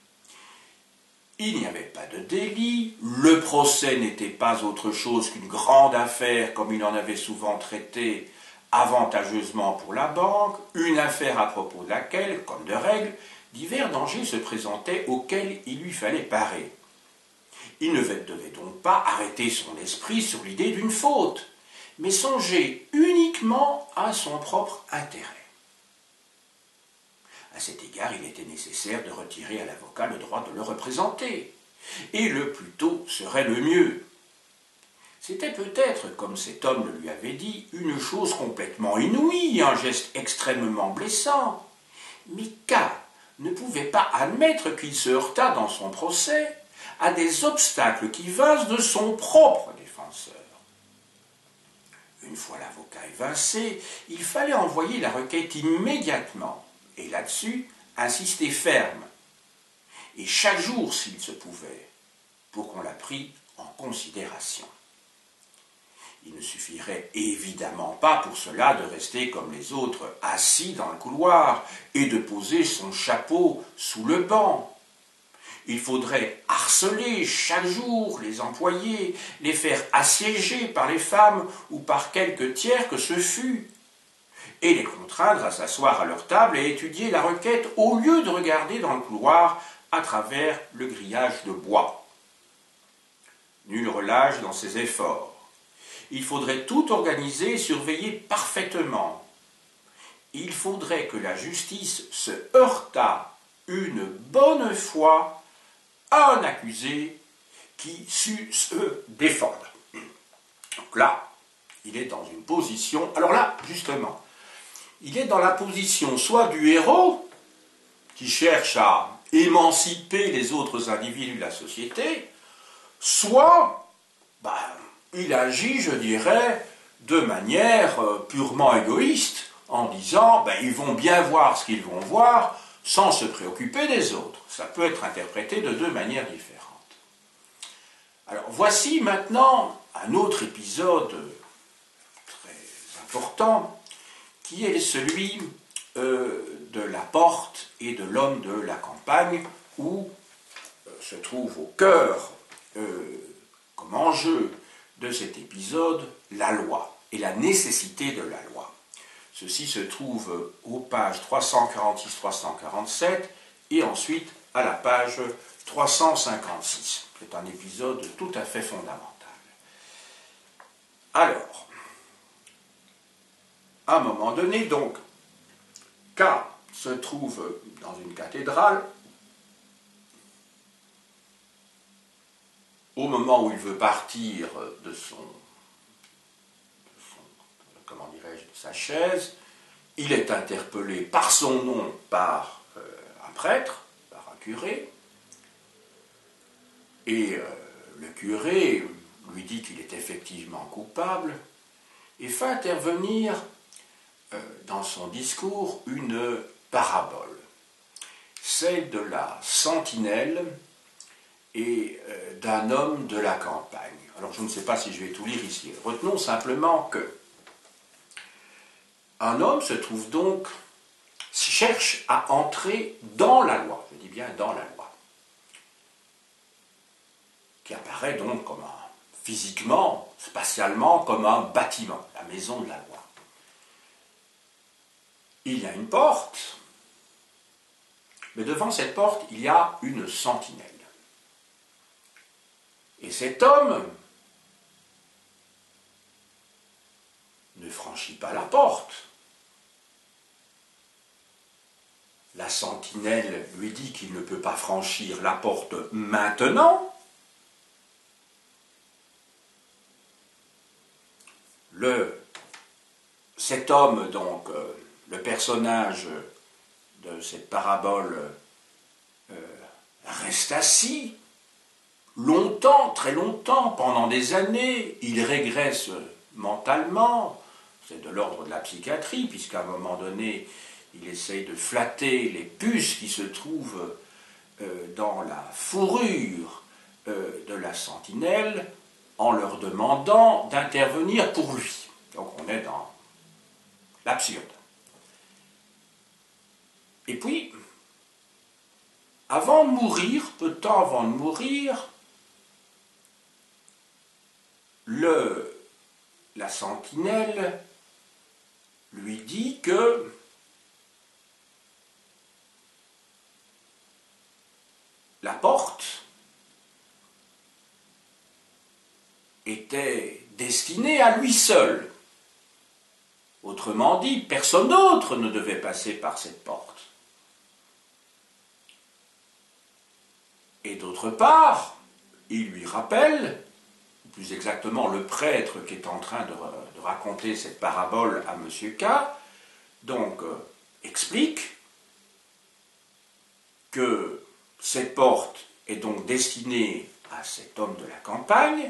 Il n'y avait pas de délit, le procès n'était pas autre chose qu'une grande affaire comme il en avait souvent traité avantageusement pour la banque, une affaire à propos de laquelle, comme de règle, divers dangers se présentaient auxquels il lui fallait parer. Il ne devait donc pas arrêter son esprit sur l'idée d'une faute, mais songer uniquement à son propre intérêt. À cet égard, il était nécessaire de retirer à l'avocat le droit de le représenter, et le plus tôt serait le mieux. C'était peut-être, comme cet homme le lui avait dit, une chose complètement inouïe, un geste extrêmement blessant, mais K ne pouvait pas admettre qu'il se heurtât dans son procès à des obstacles qui vinssent de son propre défenseur. Une fois l'avocat évincé, il fallait envoyer la requête immédiatement, et là-dessus, insister ferme, et chaque jour s'il se pouvait, pour qu'on la prît en considération. Il ne suffirait évidemment pas pour cela de rester comme les autres assis dans le couloir et de poser son chapeau sous le banc. Il faudrait harceler chaque jour les employés, les faire assiéger par les femmes ou par quelque tiers que ce fût, et les contraindre à s'asseoir à leur table et étudier la requête au lieu de regarder dans le couloir à travers le grillage de bois. Nul relâche dans ses efforts. Il faudrait tout organiser et surveiller parfaitement. Il faudrait que la justice se heurtât une bonne fois à un accusé qui sut se défendre. Donc là, il est dans une position... Alors là, justement, il est dans la position soit du héros, qui cherche à émanciper les autres individus de la société, soit... il agit, je dirais, de manière purement égoïste, en disant ils vont bien voir ce qu'ils vont voir sans se préoccuper des autres. Ça peut être interprété de deux manières différentes. Alors voici maintenant un autre épisode très important qui est celui de la porte et de l'homme de la campagne, où se trouve au cœur, comme enjeu de cet épisode, la loi et la nécessité de la loi. Ceci se trouve aux pages 346-347 et ensuite à la page 356. C'est un épisode tout à fait fondamental. Alors, à un moment donné, donc, K se trouve dans une cathédrale. Au moment où il veut partir de sa chaise, il est interpellé par son nom par un prêtre, par un curé, et le curé lui dit qu'il est effectivement coupable et fait intervenir dans son discours une parabole, celle de la sentinelle et d'un homme de la campagne. Alors je ne sais pas si je vais tout lire ici. Retenons simplement que un homme se trouve donc, cherche à entrer dans la loi, je dis bien dans la loi, qui apparaît donc comme physiquement, spatialement, comme un bâtiment, la maison de la loi. Il y a une porte, mais devant cette porte, il y a une sentinelle. Et cet homme ne franchit pas la porte. La sentinelle lui dit qu'il ne peut pas franchir la porte maintenant. Cet homme, donc, le personnage de cette parabole, reste assis longtemps, très longtemps, pendant des années. Il régresse mentalement. C'est de l'ordre de la psychiatrie, puisqu'à un moment donné, il essaye de flatter les puces qui se trouvent dans la fourrure de la sentinelle en leur demandant d'intervenir pour lui. Donc on est dans l'absurde. Et puis, avant de mourir, peu de temps avant de mourir, la sentinelle lui dit que la porte était destinée à lui seul. Autrement dit, personne d'autre ne devait passer par cette porte. Et d'autre part, il lui rappelle, plus exactement le prêtre qui est en train de raconter cette parabole à M. K, donc explique que cette porte est donc destinée à cet homme de la campagne,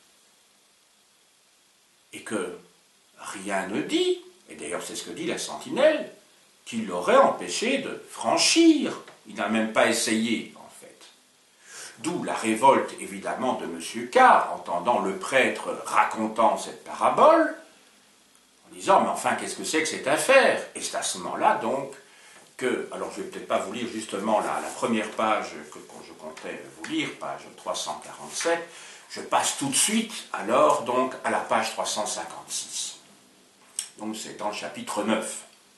et que rien ne dit, et d'ailleurs c'est ce que dit la sentinelle, qu'il l'aurait empêché de franchir. Il n'a même pas essayé, en fait. D'où la révolte, évidemment, de M. K, entendant le prêtre racontant cette parabole, en disant, mais enfin, qu'est-ce que c'est que cette affaire? Et c'est à ce moment-là, donc, que, alors je ne vais peut-être pas vous lire justement la première page que je comptais vous lire, page 347, je passe tout de suite, alors, donc, à la page 356. Donc, c'est dans le chapitre 9.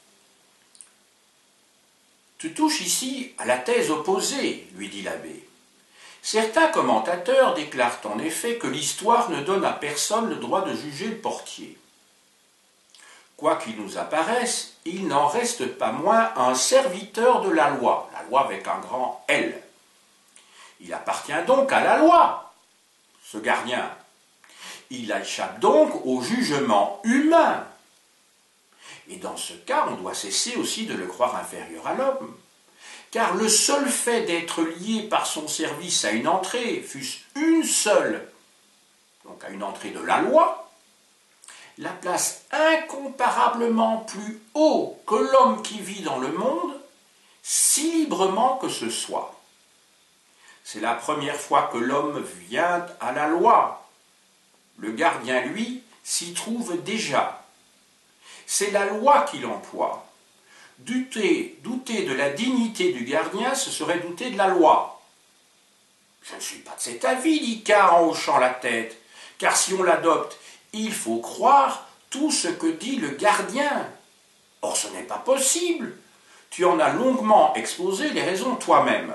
Tu touches ici à la thèse opposée, lui dit l'abbé. Certains commentateurs déclarent en effet que l'histoire ne donne à personne le droit de juger le portier. Quoi qu'il nous apparaisse, il n'en reste pas moins un serviteur de la loi avec un grand L. Il appartient donc à la loi, ce gardien. Il échappe donc au jugement humain. Et dans ce cas, on doit cesser aussi de le croire inférieur à l'homme. Car le seul fait d'être lié par son service à une entrée, fût-ce une seule, donc à une entrée de la loi, la place incomparablement plus haut que l'homme qui vit dans le monde, si librement que ce soit. C'est la première fois que l'homme vient à la loi. Le gardien, lui, s'y trouve déjà. C'est la loi qui l'emploie. Douter de la dignité du gardien, ce serait douter de la loi. Je ne suis pas de cet avis, dit K en hochant la tête, car si on l'adopte, il faut croire tout ce que dit le gardien. Or, ce n'est pas possible. Tu en as longuement exposé les raisons toi-même.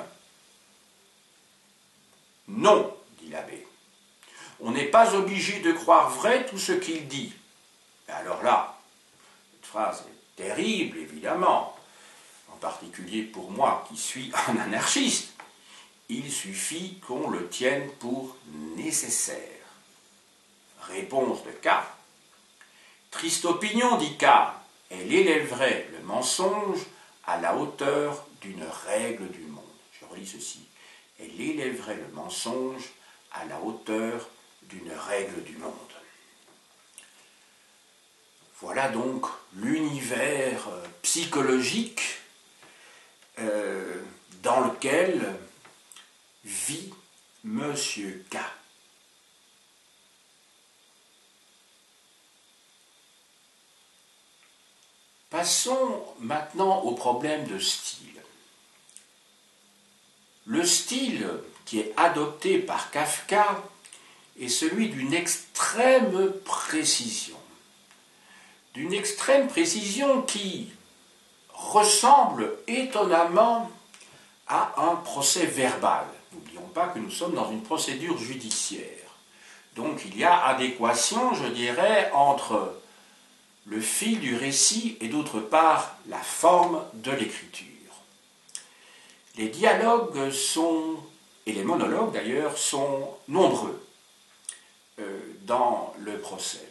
Non, dit l'abbé. On n'est pas obligé de croire vrai tout ce qu'il dit. Et alors là, cette phrase est terrible, évidemment, en particulier pour moi qui suis un anarchiste. Il suffit qu'on le tienne pour nécessaire. Réponse de K. Triste opinion, dit K. Elle élèverait le mensonge à la hauteur d'une règle du monde. Je relis ceci. Elle élèverait le mensonge à la hauteur d'une règle du monde. Voilà donc l'univers psychologique dans lequel vit Monsieur K. Passons maintenant au problème de style. Le style qui est adopté par Kafka est celui d'une extrême précision. D'une extrême précision qui ressemble étonnamment à un procès verbal. N'oublions pas que nous sommes dans une procédure judiciaire. Donc il y a adéquation, je dirais, entre le fil du récit et d'autre part la forme de l'écriture. Les dialogues et les monologues d'ailleurs, sont nombreux dans le procès.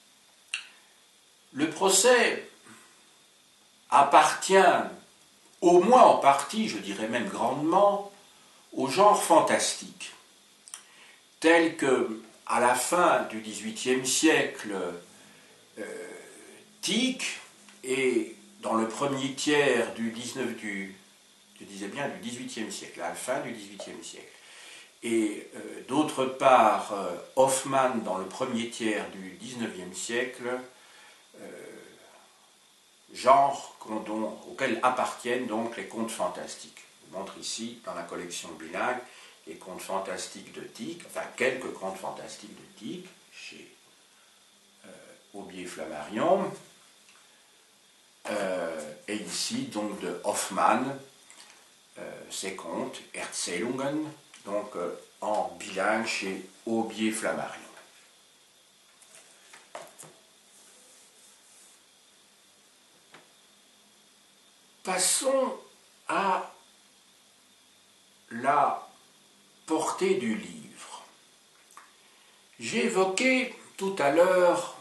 Le procès appartient, au moins en partie, je dirais même grandement, au genre fantastique, tel que, à la fin du XVIIIe siècle, Tieck, et dans le premier tiers du XVIIIe siècle, à la fin du XVIIIe siècle, et d'autre part Hoffmann dans le premier tiers du XIXe siècle, genre auquel appartiennent donc les contes fantastiques. Je montre ici, dans la collection bilingue, les contes fantastiques de Tieck, enfin quelques contes fantastiques de Tieck, chez Aubier-Flammarion, et ici donc de Hoffmann, ses contes, Erzählungen, donc en bilingue chez Aubier-Flammarion. Passons à la portée du livre. J'ai évoqué tout à l'heure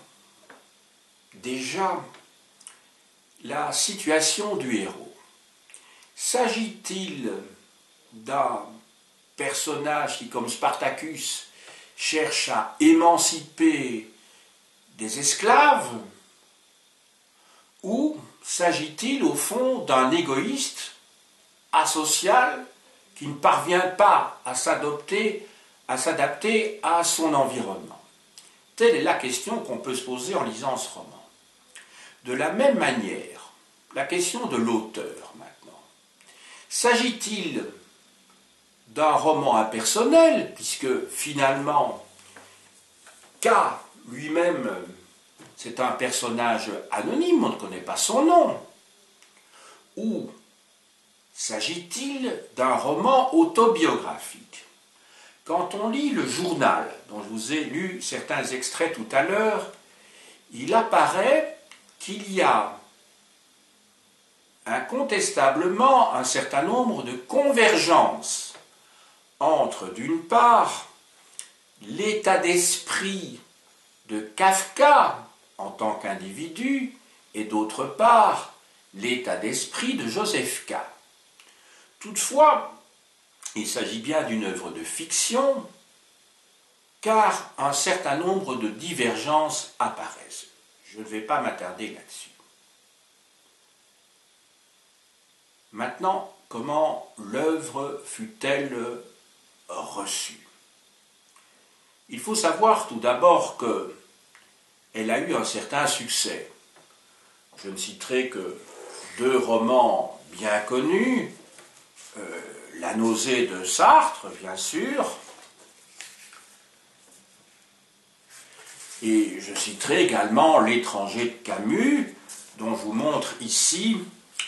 déjà la situation du héros. S'agit-il d'un personnage qui, comme Spartacus, cherche à émanciper des esclaves, ou s'agit-il au fond d'un égoïste asocial qui ne parvient pas à s'adapter à son environnement? Telle est la question qu'on peut se poser en lisant ce roman. De la même manière, la question de l'auteur maintenant. S'agit-il d'un roman impersonnel, puisque finalement, K lui-même, c'est un personnage anonyme, on ne connaît pas son nom, ou s'agit-il d'un roman autobiographique? Quand on lit le journal, dont je vous ai lu certains extraits tout à l'heure, il apparaît qu'il y a incontestablement un certain nombre de convergences entre, d'une part, l'état d'esprit de Kafka en tant qu'individu, et d'autre part, l'état d'esprit de Joseph K. Toutefois, il s'agit bien d'une œuvre de fiction, car un certain nombre de divergences apparaissent. Je ne vais pas m'attarder là-dessus. Maintenant, comment l'œuvre fut-elle reçue? Il faut savoir tout d'abord qu'elle a eu un certain succès. Je ne citerai que deux romans bien connus, La nausée de Sartre, bien sûr, et je citerai également L'étranger de Camus, dont je vous montre ici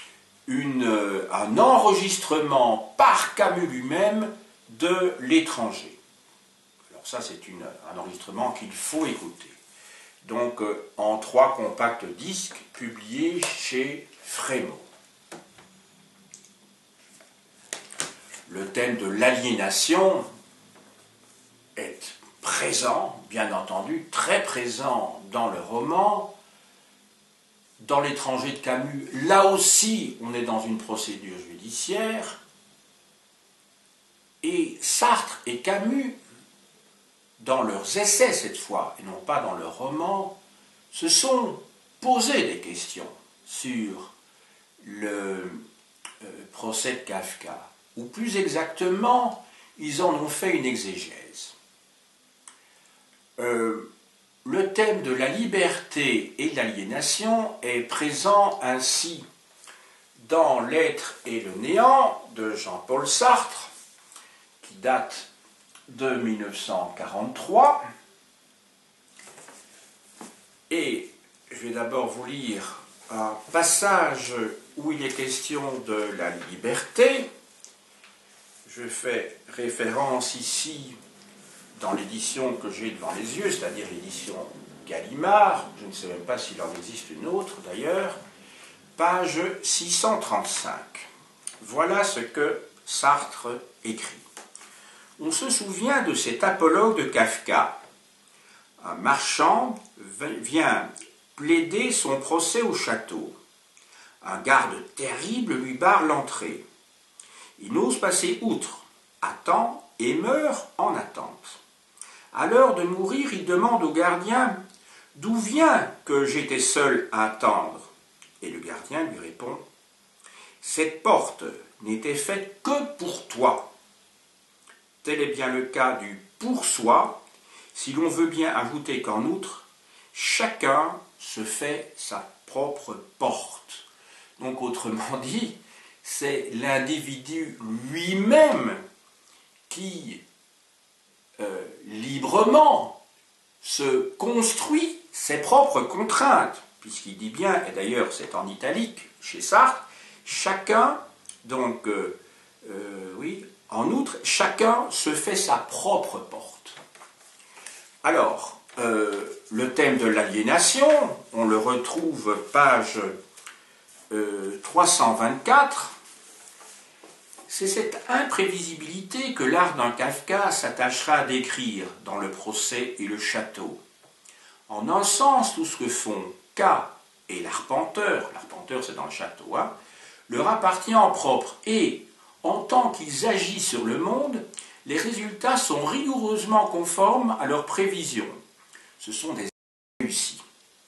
un enregistrement par Camus lui-même de L'étranger. Alors ça, c'est un enregistrement qu'il faut écouter. Donc, en 3 compacts disques publiés chez Frémaux. Le thème de l'aliénation est présent, bien entendu, très présent dans le roman. Dans L'étranger de Camus, là aussi, on est dans une procédure judiciaire. Et Sartre et Camus, dans leurs essais cette fois, et non pas dans leurs romans, se sont posés des questions sur le procès de Kafka. Ou plus exactement, ils en ont fait une exégèse. Le thème de la liberté et de l'aliénation est présent ainsi dans L'être et le néant de Jean-Paul Sartre, qui date de 1943. Et je vais d'abord vous lire un passage où il est question de la liberté. Je fais référence ici, dans l'édition que j'ai devant les yeux, c'est-à-dire l'édition Gallimard, je ne sais même pas s'il en existe une autre d'ailleurs, page 635. Voilà ce que Sartre écrit. On se souvient de cet apologue de Kafka. Un marchand vient plaider son procès au château. Un garde terrible lui barre l'entrée. Il n'ose passer outre, attend et meurt en attente. À l'heure de mourir, il demande au gardien « D'où vient que j'étais seul à attendre ?» Et le gardien lui répond « Cette porte n'était faite que pour toi. » Tel est bien le cas du « pour soi », si l'on veut bien ajouter qu'en outre, chacun se fait sa propre porte. Donc autrement dit, c'est l'individu lui-même qui, librement, se construit ses propres contraintes, puisqu'il dit bien, et d'ailleurs c'est en italique chez Sartre, chacun, donc, oui, en outre, chacun se fait sa propre porte. Alors, le thème de l'aliénation, on le retrouve page 324, c'est cette imprévisibilité que l'art d'un Kafka s'attachera à décrire dans Le procès et le château. En un sens, tout ce que font K et l'arpenteur c'est dans le château, leur appartient en propre, et en tant qu'ils agissent sur le monde, les résultats sont rigoureusement conformes à leurs prévisions. Ce sont des réussis.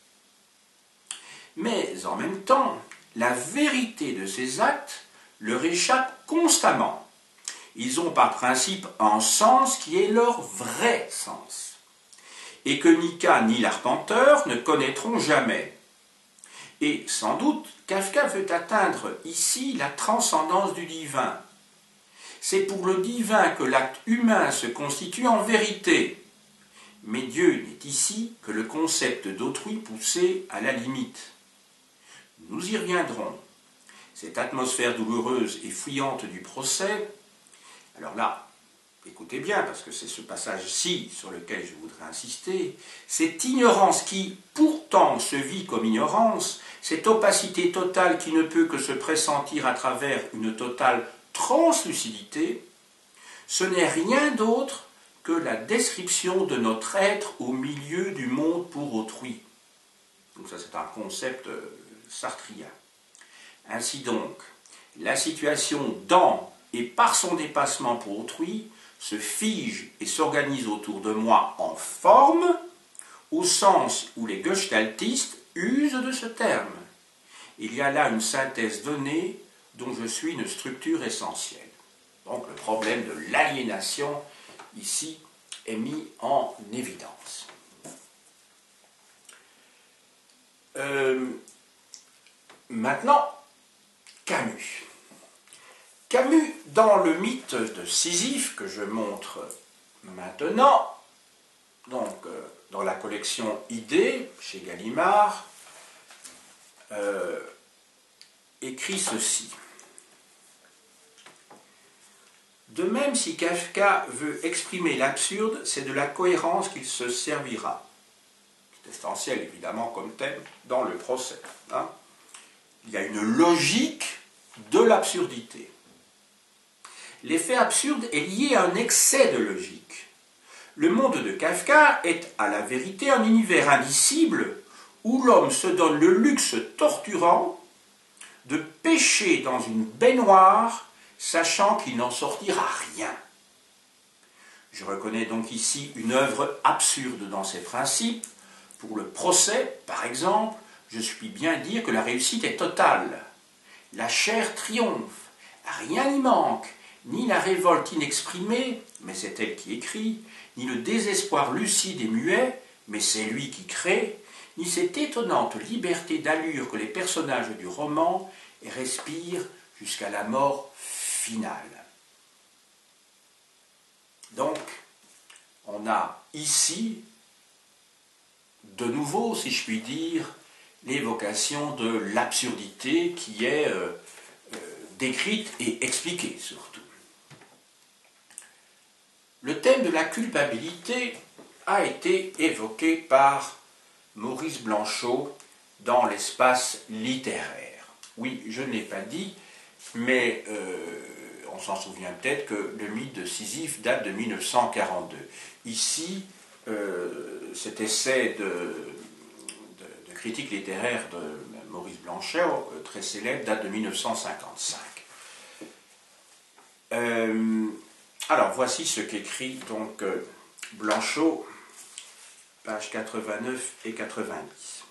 Mais en même temps, la vérité de ces actes leur échappe constamment. Ils ont par principe un sens qui est leur vrai sens, et que ni K ni l'arpenteur ne connaîtront jamais. Et sans doute, Kafka veut atteindre ici la transcendance du divin. C'est pour le divin que l'acte humain se constitue en vérité. Mais Dieu n'est ici que le concept d'autrui poussé à la limite. Nous y reviendrons. Cette atmosphère douloureuse et fuyante du procès, alors là, écoutez bien, parce que c'est ce passage-ci sur lequel je voudrais insister, cette ignorance qui, pourtant, se vit comme ignorance, cette opacité totale qui ne peut que se pressentir à travers une totale translucidité, ce n'est rien d'autre que la description de notre être au milieu du monde pour autrui. Donc ça, c'est un concept sartrien. Ainsi donc, la situation dans et par son dépassement pour autrui se fige et s'organise autour de moi en forme, au sens où les gestaltistes usent de ce terme. Il y a là une synthèse donnée dont je suis une structure essentielle. Donc le problème de l'aliénation, ici, est mis en évidence. Maintenant, Camus. Camus, dans le mythe de Sisyphe, que je montre maintenant, donc dans la collection Idées, chez Gallimard, écrit ceci. De même, si Kafka veut exprimer l'absurde, c'est de la cohérence qu'il se servira. C'est essentiel, évidemment, comme thème dans le procès. Hein. Il y a une logique de l'absurdité. L'effet absurde est lié à un excès de logique. Le monde de Kafka est, à la vérité, un univers indicible où l'homme se donne le luxe torturant de pêcher dans une baignoire, sachant qu'il n'en sortira rien. Je reconnais donc ici une œuvre absurde dans ses principes. Pour le procès, par exemple, je puis bien dire que la réussite est totale. La chair triomphe, rien n'y manque, ni la révolte inexprimée, mais c'est elle qui écrit, ni le désespoir lucide et muet, mais c'est lui qui crée, ni cette étonnante liberté d'allure que les personnages du roman respirent jusqu'à la mort finale. Donc, on a ici, de nouveau, si je puis dire, l'évocation de l'absurdité qui est décrite et expliquée surtout. Le thème de la culpabilité a été évoqué par Maurice Blanchot dans l'espace littéraire. Oui, je ne l'ai pas dit, mais on s'en souvient peut-être que le mythe de Sisyphe date de 1942. Ici, cet essai de critique littéraire de Maurice Blanchot, très célèbre, date de 1955. Alors, voici ce qu'écrit donc Blanchot, pages 89 et 90.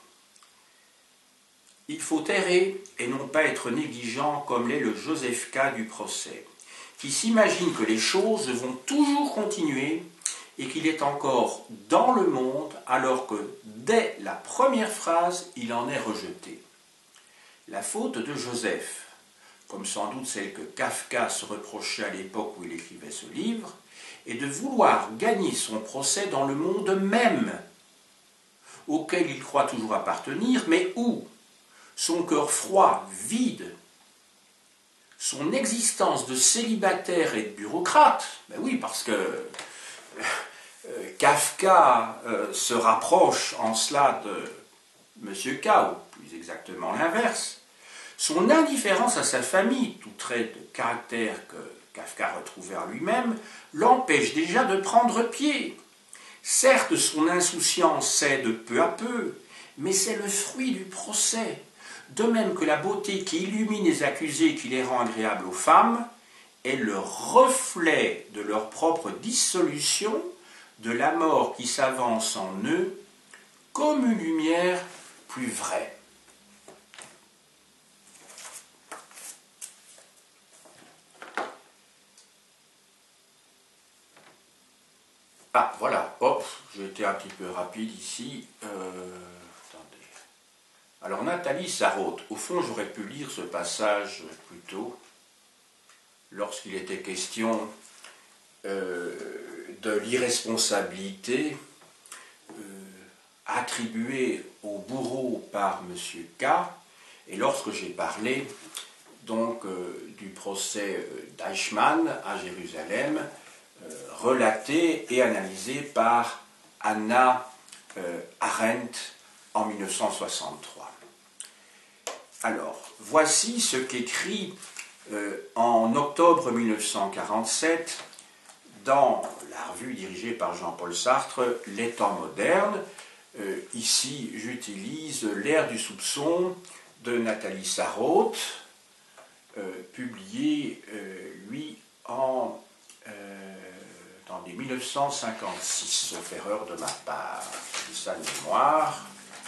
Il faut errer et non pas être négligent comme l'est le Joseph K. du procès, qui s'imagine que les choses vont toujours continuer et qu'il est encore dans le monde alors que dès la première phrase, il en est rejeté. La faute de Joseph, comme sans doute celle que Kafka se reprochait à l'époque où il écrivait ce livre, est de vouloir gagner son procès dans le monde même, auquel il croit toujours appartenir, mais où son cœur froid, vide, son existence de célibataire et de bureaucrate, ben oui, parce que Kafka se rapproche en cela de M. K, ou plus exactement l'inverse. Son indifférence à sa famille, tout trait de caractère que Kafka retrouvait en lui-même, l'empêche déjà de prendre pied. Certes, son insouciance cède peu à peu, mais c'est le fruit du procès. De même que la beauté qui illumine les accusés et qui les rend agréables aux femmes est le reflet de leur propre dissolution, de la mort qui s'avance en eux, comme une lumière plus vraie. Ah, voilà, hop, j'ai été un petit peu rapide ici. Attendez. Alors, Nathalie Sarraute, au fond, j'aurais pu lire ce passage plus tôt, lorsqu'il était question de l'irresponsabilité attribuée au bourreau par M. K, et lorsque j'ai parlé donc du procès d'Eichmann à Jérusalem, relaté et analysé par Hannah Arendt en 1963. Alors, voici ce qu'écrit en octobre 1947 dans la revue dirigée par Jean-Paul Sartre, Les temps modernes. Ici, j'utilise L'ère du soupçon de Nathalie Sarraute, publié, lui, en 1956, sauf erreur de ma part. Je dis ça de mémoire.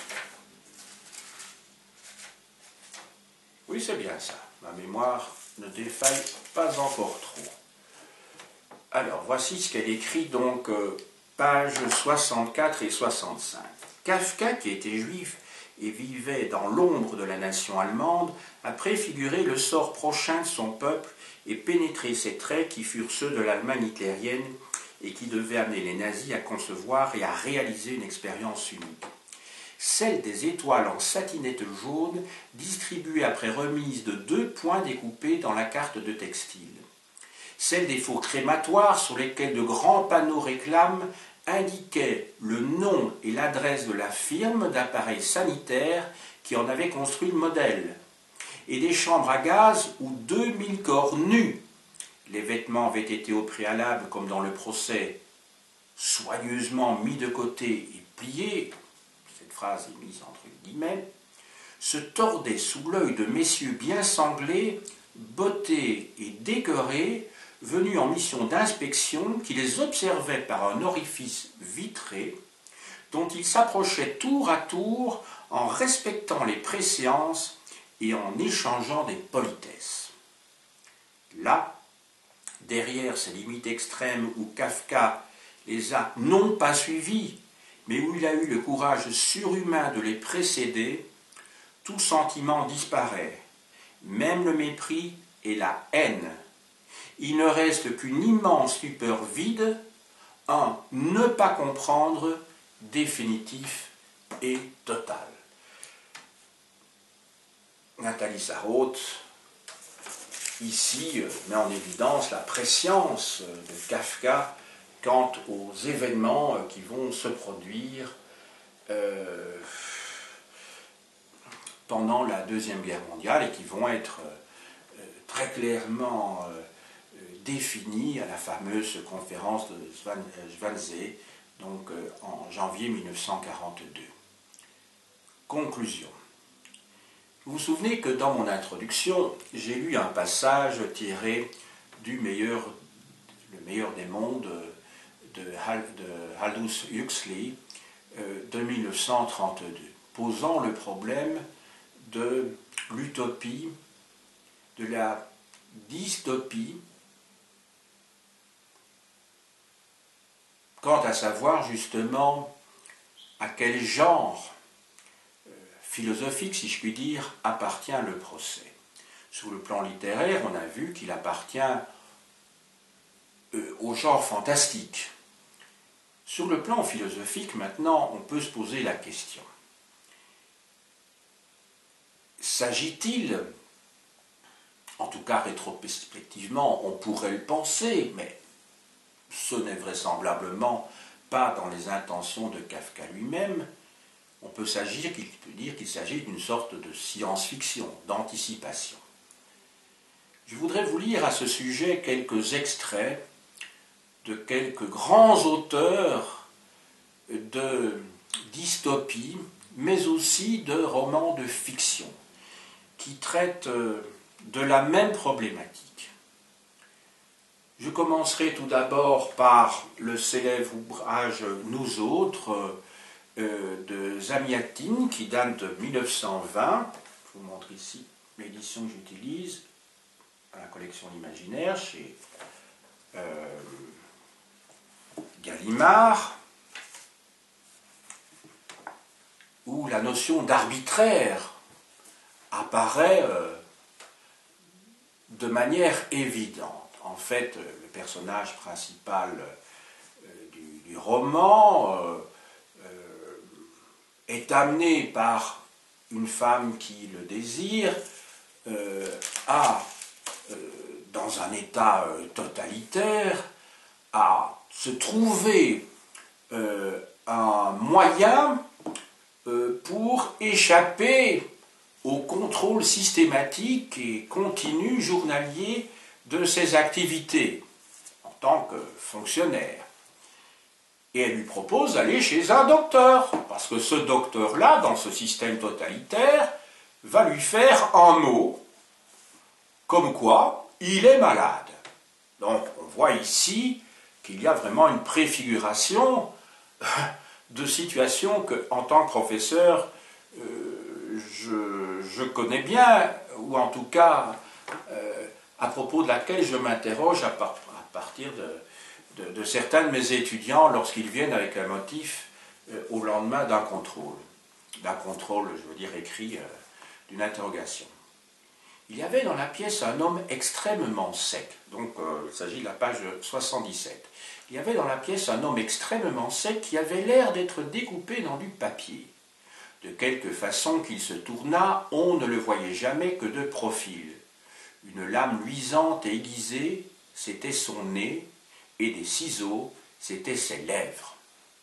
Oui, c'est bien ça. Ma mémoire ne défaille pas encore trop. Alors, voici ce qu'elle écrit, donc, pages 64 et 65. Kafka, qui était juif et vivait dans l'ombre de la nation allemande, a préfiguré le sort prochain de son peuple et pénétré ses traits qui furent ceux de l'Allemagne hitlérienne et qui devaient amener les nazis à concevoir et à réaliser une expérience unique. Celle des étoiles en satinette jaune, distribuées après remise de 2 points découpés dans la carte de textile. Celle des fours crématoires sur lesquels de grands panneaux réclames indiquaient le nom et l'adresse de la firme d'appareils sanitaires qui en avait construit le modèle, et des chambres à gaz où 2000 corps nus, les vêtements avaient été au préalable, comme dans le procès, soigneusement mis de côté et pliés, cette phrase est mise entre guillemets, se tordaient sous l'œil de messieurs bien sanglés, bottés et décorés, venus en mission d'inspection, qui les observaient par un orifice vitré, dont ils s'approchaient tour à tour en respectant les préséances et en échangeant des politesses. Là, derrière ces limites extrêmes où Kafka les a non pas suivis, mais où il a eu le courage surhumain de les précéder, tout sentiment disparaît, même le mépris et la haine. Il ne reste qu'une immense stupeur vide, un ne pas comprendre définitif et total. Nathalie Sarraute, ici, met en évidence la prescience de Kafka quant aux événements qui vont se produire pendant la Deuxième Guerre mondiale et qui vont être très clairement définis à la fameuse conférence de Wannsee, donc en janvier 1942. Conclusion. Vous vous souvenez que dans mon introduction, j'ai lu un passage tiré du Le meilleur des mondes de Aldous Huxley de 1932, posant le problème de l'utopie, de la dystopie, quant à savoir justement à quel genre philosophique, si je puis dire, appartient le procès. Sur le plan littéraire, on a vu qu'il appartient au genre fantastique. Sur le plan philosophique, maintenant, on peut se poser la question. S'agit-il, en tout cas rétrospectivement, on pourrait le penser, mais ce n'est vraisemblablement pas dans les intentions de Kafka lui-même, on peut dire qu'il s'agit d'une sorte de science-fiction, d'anticipation. Je voudrais vous lire à ce sujet quelques extraits de quelques grands auteurs de dystopie, mais aussi de romans de fiction, qui traitent de la même problématique. Je commencerai tout d'abord par le célèbre ouvrage Nous autres de Zamiatin qui date de 1920. Je vous montre ici l'édition que j'utilise à la collection L'Imaginaire chez Gallimard, où la notion d'arbitraire apparaît de manière évidente. En fait, le personnage principal du roman est amené par une femme qui le désire dans un état totalitaire, à se trouver un moyen pour échapper au contrôle systématique et continu journalier de ses activités en tant que fonctionnaire. Et elle lui propose d'aller chez un docteur, parce que ce docteur-là, dans ce système totalitaire, va lui faire un mot, comme quoi il est malade. Donc on voit ici qu'il y a vraiment une préfiguration de situations que, en tant que professeur, je connais bien, ou en tout cas à propos de laquelle je m'interroge à partir de certains de mes étudiants lorsqu'ils viennent avec un motif au lendemain d'un contrôle. D'un contrôle, je veux dire écrit, d'une interrogation. Il y avait dans la pièce un homme extrêmement sec, donc il s'agit de la page 77. Il y avait dans la pièce un homme extrêmement sec qui avait l'air d'être découpé dans du papier. De quelque façon qu'il se tournât, on ne le voyait jamais que de profil. Une lame luisante et aiguisée, c'était son nez, et des ciseaux, c'étaient ses lèvres.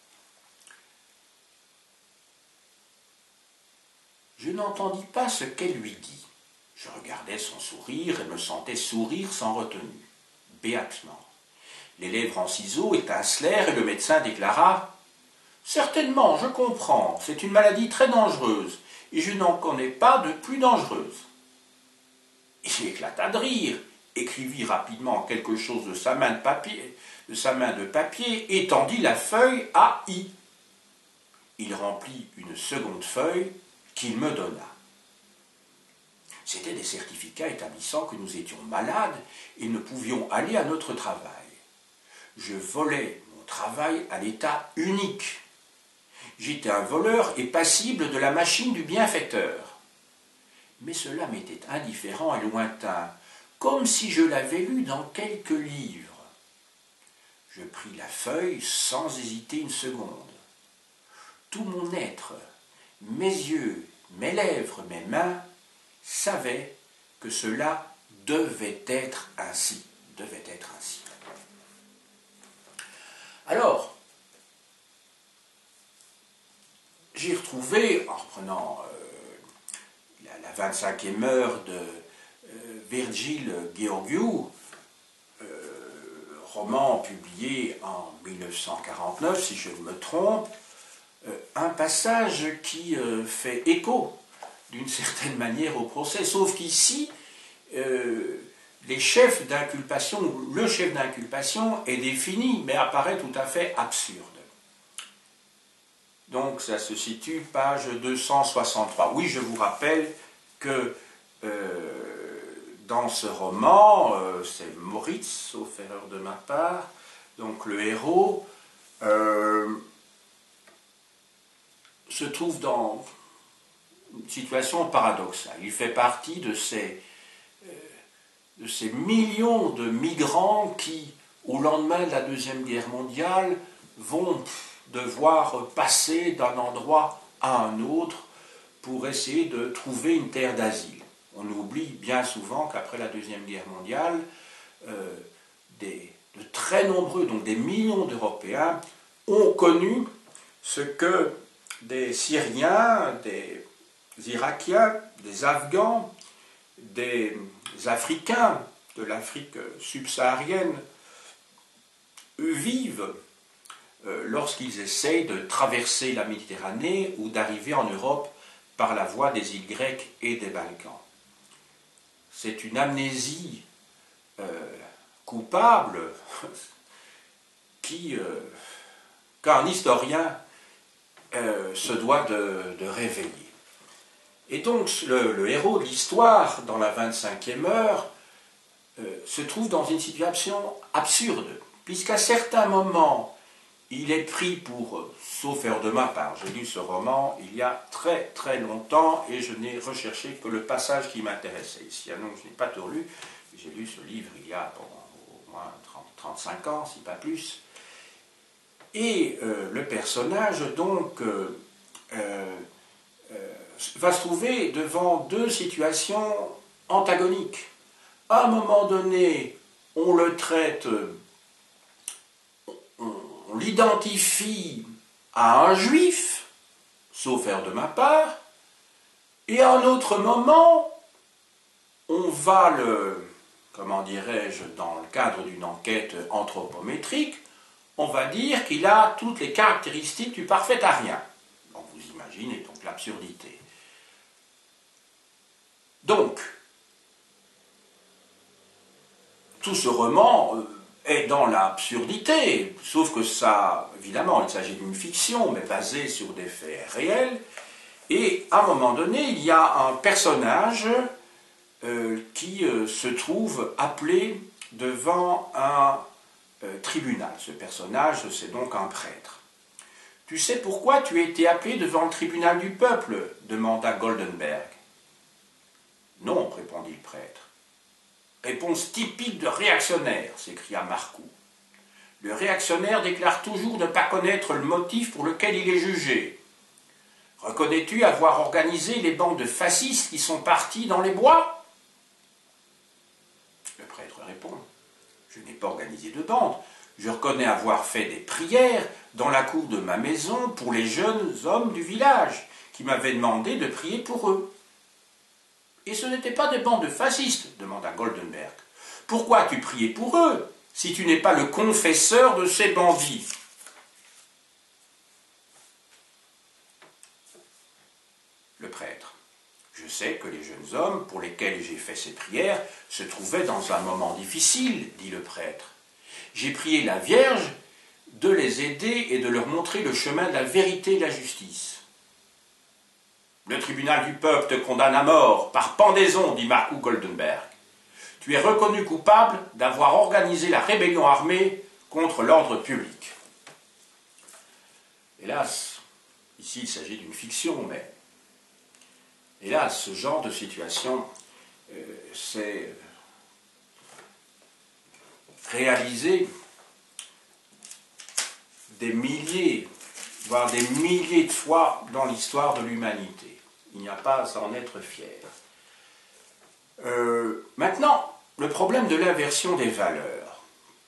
Je n'entendis pas ce qu'elle lui dit. Je regardais son sourire et me sentais sourire sans retenue, béatement. Les lèvres en ciseaux étincelèrent et le médecin déclara « Certainement, je comprends, c'est une maladie très dangereuse, et je n'en connais pas de plus dangereuse. » Il éclata de rire, écrivit rapidement quelque chose de sa main de papier, et tendit la feuille à I. Il remplit une seconde feuille qu'il me donna. C'étaient des certificats établissant que nous étions malades et ne pouvions aller à notre travail. Je volais mon travail à l'état unique. J'étais un voleur et passible de la machine du bienfaiteur. Mais cela m'était indifférent et lointain, comme si je l'avais lu dans quelques livres. Je pris la feuille sans hésiter une seconde. Tout mon être, mes yeux, mes lèvres, mes mains, savaient que cela devait être ainsi. Alors, j'ai retrouvé, en reprenant la 25e heure de Virgile Gheorghiu, roman publié en 1949, si je ne me trompe, un passage qui fait écho, d'une certaine manière, au procès, sauf qu'ici, les chefs d'inculpation, le chef d'inculpation est défini, mais apparaît tout à fait absurde. Donc ça se situe page 263. Oui, je vous rappelle que dans ce roman, c'est Moritz, sauf erreur de ma part, donc le héros se trouve dans une situation paradoxale. Il fait partie de ces millions de migrants qui, au lendemain de la Deuxième Guerre mondiale, vont devoir passer d'un endroit à un autre pour essayer de trouver une terre d'asile. On oublie bien souvent qu'après la Deuxième Guerre mondiale, de très nombreux, donc des millions d'Européens, ont connu ce que des Syriens, des Irakiens, des Afghans, des Africains de l'Afrique subsaharienne vivent lorsqu'ils essayent de traverser la Méditerranée ou d'arriver en Europe par la voie des îles grecques et des Balkans. C'est une amnésie coupable qu'un historien se doit de réveiller. Et donc le héros de l'histoire, dans la 25e heure, se trouve dans une situation absurde, puisqu'à certains moments, il est pris pour, sauf erreur de ma part, j'ai lu ce roman il y a très très longtemps et je n'ai recherché que le passage qui m'intéressait ici. Donc je n'ai pas tout lu, j'ai lu ce livre il y a au moins 35 ans, si pas plus. Et le personnage, donc, va se trouver devant deux situations antagoniques. À un moment donné, on le traite, on l'identifie à un juif, sauf erreur de ma part, et à un autre moment, on va comment dirais-je, dans le cadre d'une enquête anthropométrique, on va dire qu'il a toutes les caractéristiques du parfait arien. Donc vous imaginez donc l'absurdité. Donc, tout ce roman est dans l'absurdité, sauf que ça, évidemment, il s'agit d'une fiction, mais basée sur des faits réels, et à un moment donné, il y a un personnage qui se trouve appelé devant un tribunal. Ce personnage, c'est donc un prêtre. « Tu sais pourquoi tu as été appelé devant le tribunal du peuple » demanda Goldenberg. « Non, répondit le prêtre. »« Réponse typique de réactionnaire, s'écria Marcoux. Le réactionnaire déclare toujours ne pas connaître le motif pour lequel il est jugé. Reconnais-tu avoir organisé les bandes de fascistes qui sont partis dans les bois ?» Le prêtre répond. « Je n'ai pas organisé de bande. Je reconnais avoir fait des prières dans la cour de ma maison pour les jeunes hommes du village qui m'avaient demandé de prier pour eux. » « Et ce n'étaient pas des bandes de fascistes, demanda Goldenberg. Pourquoi tu priais pour eux, si tu n'es pas le confesseur de ces bandits? Le prêtre. Je sais que les jeunes hommes pour lesquels j'ai fait ces prières se trouvaient dans un moment difficile, dit le prêtre. J'ai prié la Vierge de les aider et de leur montrer le chemin de la vérité et de la justice. Le tribunal du peuple te condamne à mort, par pendaison, dit Marcoux Goldenberg. Tu es reconnu coupable d'avoir organisé la rébellion armée contre l'ordre public. Hélas, ici il s'agit d'une fiction, mais hélas, ce genre de situation s'est réalisé des milliers, voire des milliers de fois dans l'histoire de l'humanité. Il n'y a pas à en être fier. Maintenant, le problème de l'inversion des valeurs.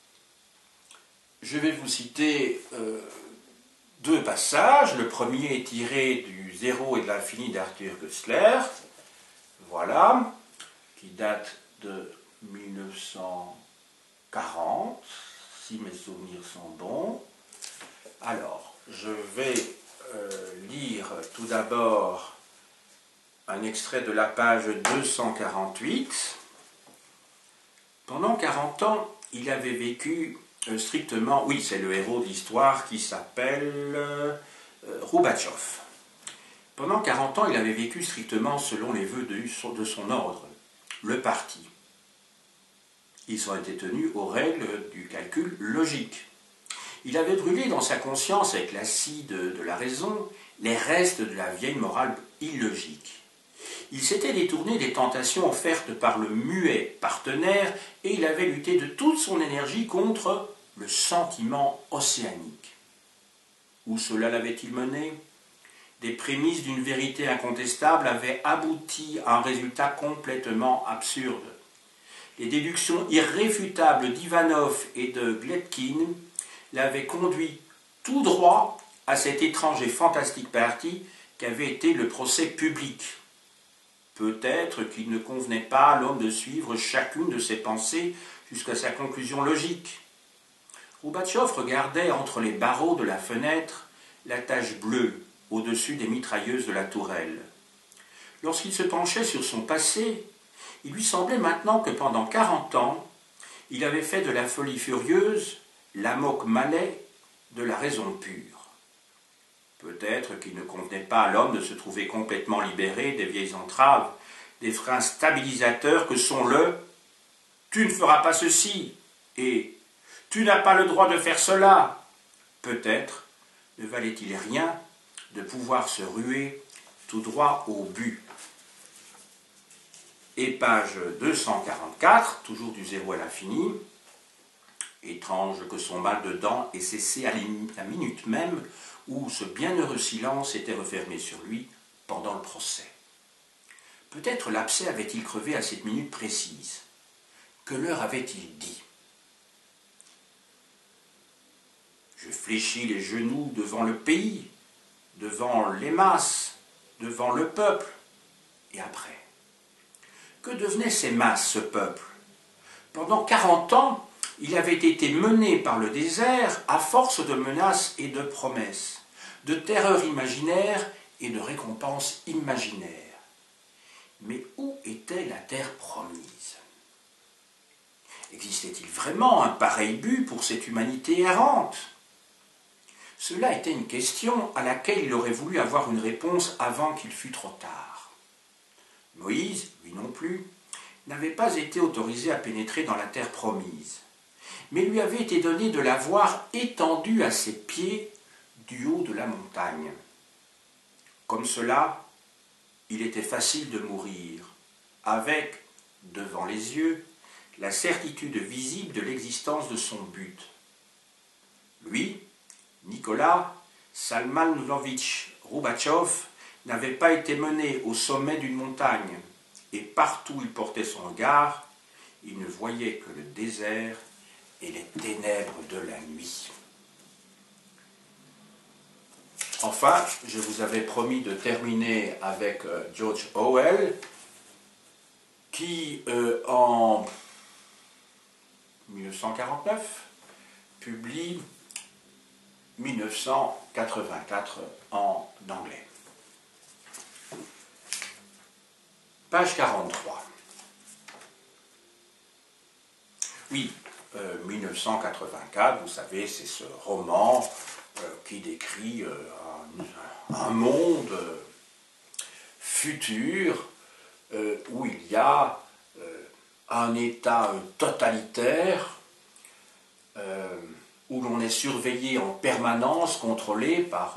Je vais vous citer deux passages. Le premier est tiré du Zéro et de l'infini d'Arthur Koestler, voilà, qui date de 1940, si mes souvenirs sont bons. Alors, je vais lire tout d'abord un extrait de la page 248. Pendant 40 ans, il avait vécu strictement, oui, c'est le héros de l'histoire qui s'appelle Roubatchov. Pendant 40 ans, il avait vécu strictement selon les vœux de son ordre, le parti. Ils ont été tenus aux règles du calcul logique. Il avait brûlé dans sa conscience, avec l'acide de la raison, les restes de la vieille morale illogique. Il s'était détourné des tentations offertes par le muet partenaire et il avait lutté de toute son énergie contre le sentiment océanique. Où cela l'avait-il mené? Des prémices d'une vérité incontestable avaient abouti à un résultat complètement absurde. Les déductions irréfutables d'Ivanov et de Gletkin l'avaient conduit tout droit à cet étrange et fantastique parti qu'avait été le procès public. Peut-être qu'il ne convenait pas à l'homme de suivre chacune de ses pensées jusqu'à sa conclusion logique. Roubatchov regardait entre les barreaux de la fenêtre la tache bleue au-dessus des mitrailleuses de la tourelle. Lorsqu'il se penchait sur son passé, il lui semblait maintenant que pendant 40 ans, Il avait fait de la folie furieuse la moque malais de la raison pure. Peut-être qu'il ne convenait pas à l'homme de se trouver complètement libéré des vieilles entraves, des freins stabilisateurs que sont le « tu ne feras pas ceci » et « tu n'as pas le droit de faire cela ». Peut-être ne valait-il rien de pouvoir se ruer tout droit au but. Et page 244, toujours du zéro à l'infini, étrange que son mal de dents ait cessé à la minute même où ce bienheureux silence était refermé sur lui pendant le procès. Peut-être l'abcès avait-il crevé à cette minute précise. Que leur avait-il dit? Je fléchis les genoux devant le pays, devant les masses, devant le peuple. Et après? Que devenaient ces masses, ce peuple? Pendant 40 ans, il avait été mené par le désert à force de menaces et de promesses, de terreurs imaginaires et de récompenses imaginaires. Mais où était la terre promise? Existait-il vraiment un pareil but pour cette humanité errante? Cela était une question à laquelle il aurait voulu avoir une réponse avant qu'il fût trop tard. Moïse, lui non plus, n'avait pas été autorisé à pénétrer dans la terre promise, mais lui avait été donné de la voir étendue à ses pieds du haut de la montagne. Comme cela, il était facile de mourir, avec, devant les yeux, la certitude visible de l'existence de son but. Lui, Nicolas Salmanovitch Roubatchov, n'avait pas été mené au sommet d'une montagne, et partout où il portait son regard, il ne voyait que le désert et les ténèbres de la nuit. Enfin, je vous avais promis de terminer avec George Orwell, qui, en 1949, publie 1984 en anglais. Page 43. Oui, 1984, vous savez, c'est ce roman qui décrit un monde futur où il y a un État totalitaire où l'on est surveillé en permanence, contrôlé par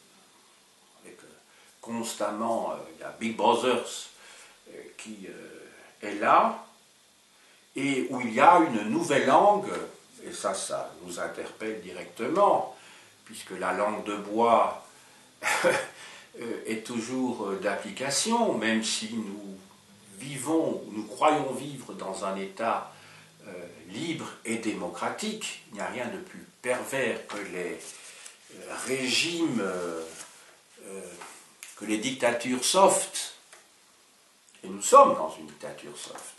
constamment, il y a Big Brothers qui est là, et où il y a une nouvelle langue, et ça nous interpelle directement, puisque la langue de bois est toujours d'application, même si nous vivons, nous croyons vivre dans un État libre et démocratique. Il n'y a rien de plus pervers que les régimes, que les dictatures soft, et nous sommes dans une dictature soft.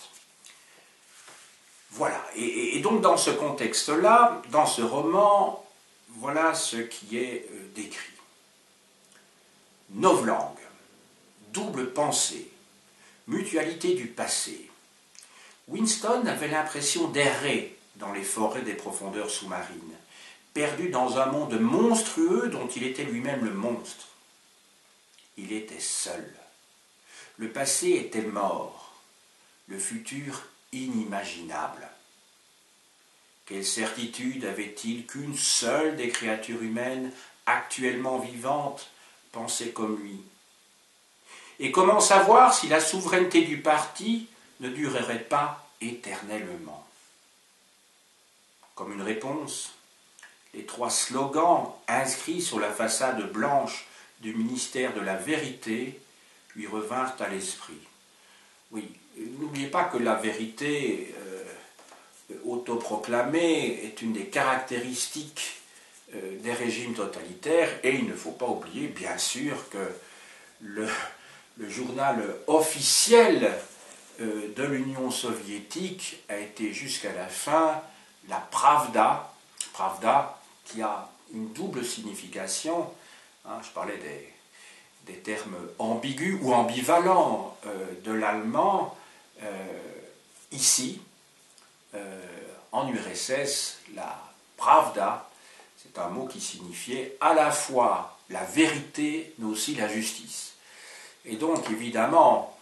Voilà, et donc dans ce contexte-là, dans ce roman, voilà ce qui est décrit. Novlangue, double pensée, mutualité du passé. Winston avait l'impression d'errer dans les forêts des profondeurs sous-marines, perdu dans un monde monstrueux dont il était lui-même le monstre. Il était seul. Le passé était mort, le futur inimaginable. Quelle certitude avait-il qu'une seule des créatures humaines actuellement vivantes pensait comme lui? Et comment savoir si la souveraineté du parti ne durerait pas éternellement? Comme une réponse, les 3 slogans inscrits sur la façade blanche du ministère de la Vérité lui revinrent à l'esprit. Oui, n'oubliez pas que la vérité autoproclamée est une des caractéristiques des régimes totalitaires, et il ne faut pas oublier, bien sûr, que le journal officiel de l'Union soviétique a été jusqu'à la fin la Pravda, qui a une double signification. Je parlais des termes ambigus ou ambivalents de l'allemand. Ici, en URSS, la pravda, c'est un mot qui signifiait à la fois la vérité, mais aussi la justice. Et donc, évidemment,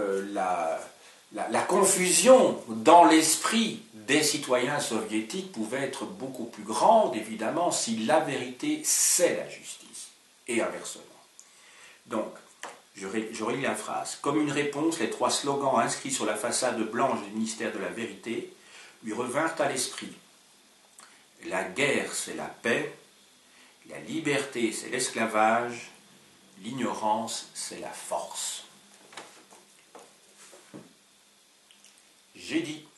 la confusion dans l'esprit des citoyens soviétiques pouvait être beaucoup plus grande, évidemment, si la vérité, c'est la justice, et inversement. Donc, je relis la phrase. Comme une réponse, les 3 slogans inscrits sur la façade blanche du ministère de la Vérité lui revinrent à l'esprit. La guerre, c'est la paix. La liberté, c'est l'esclavage. L'ignorance, c'est la force. J'ai dit.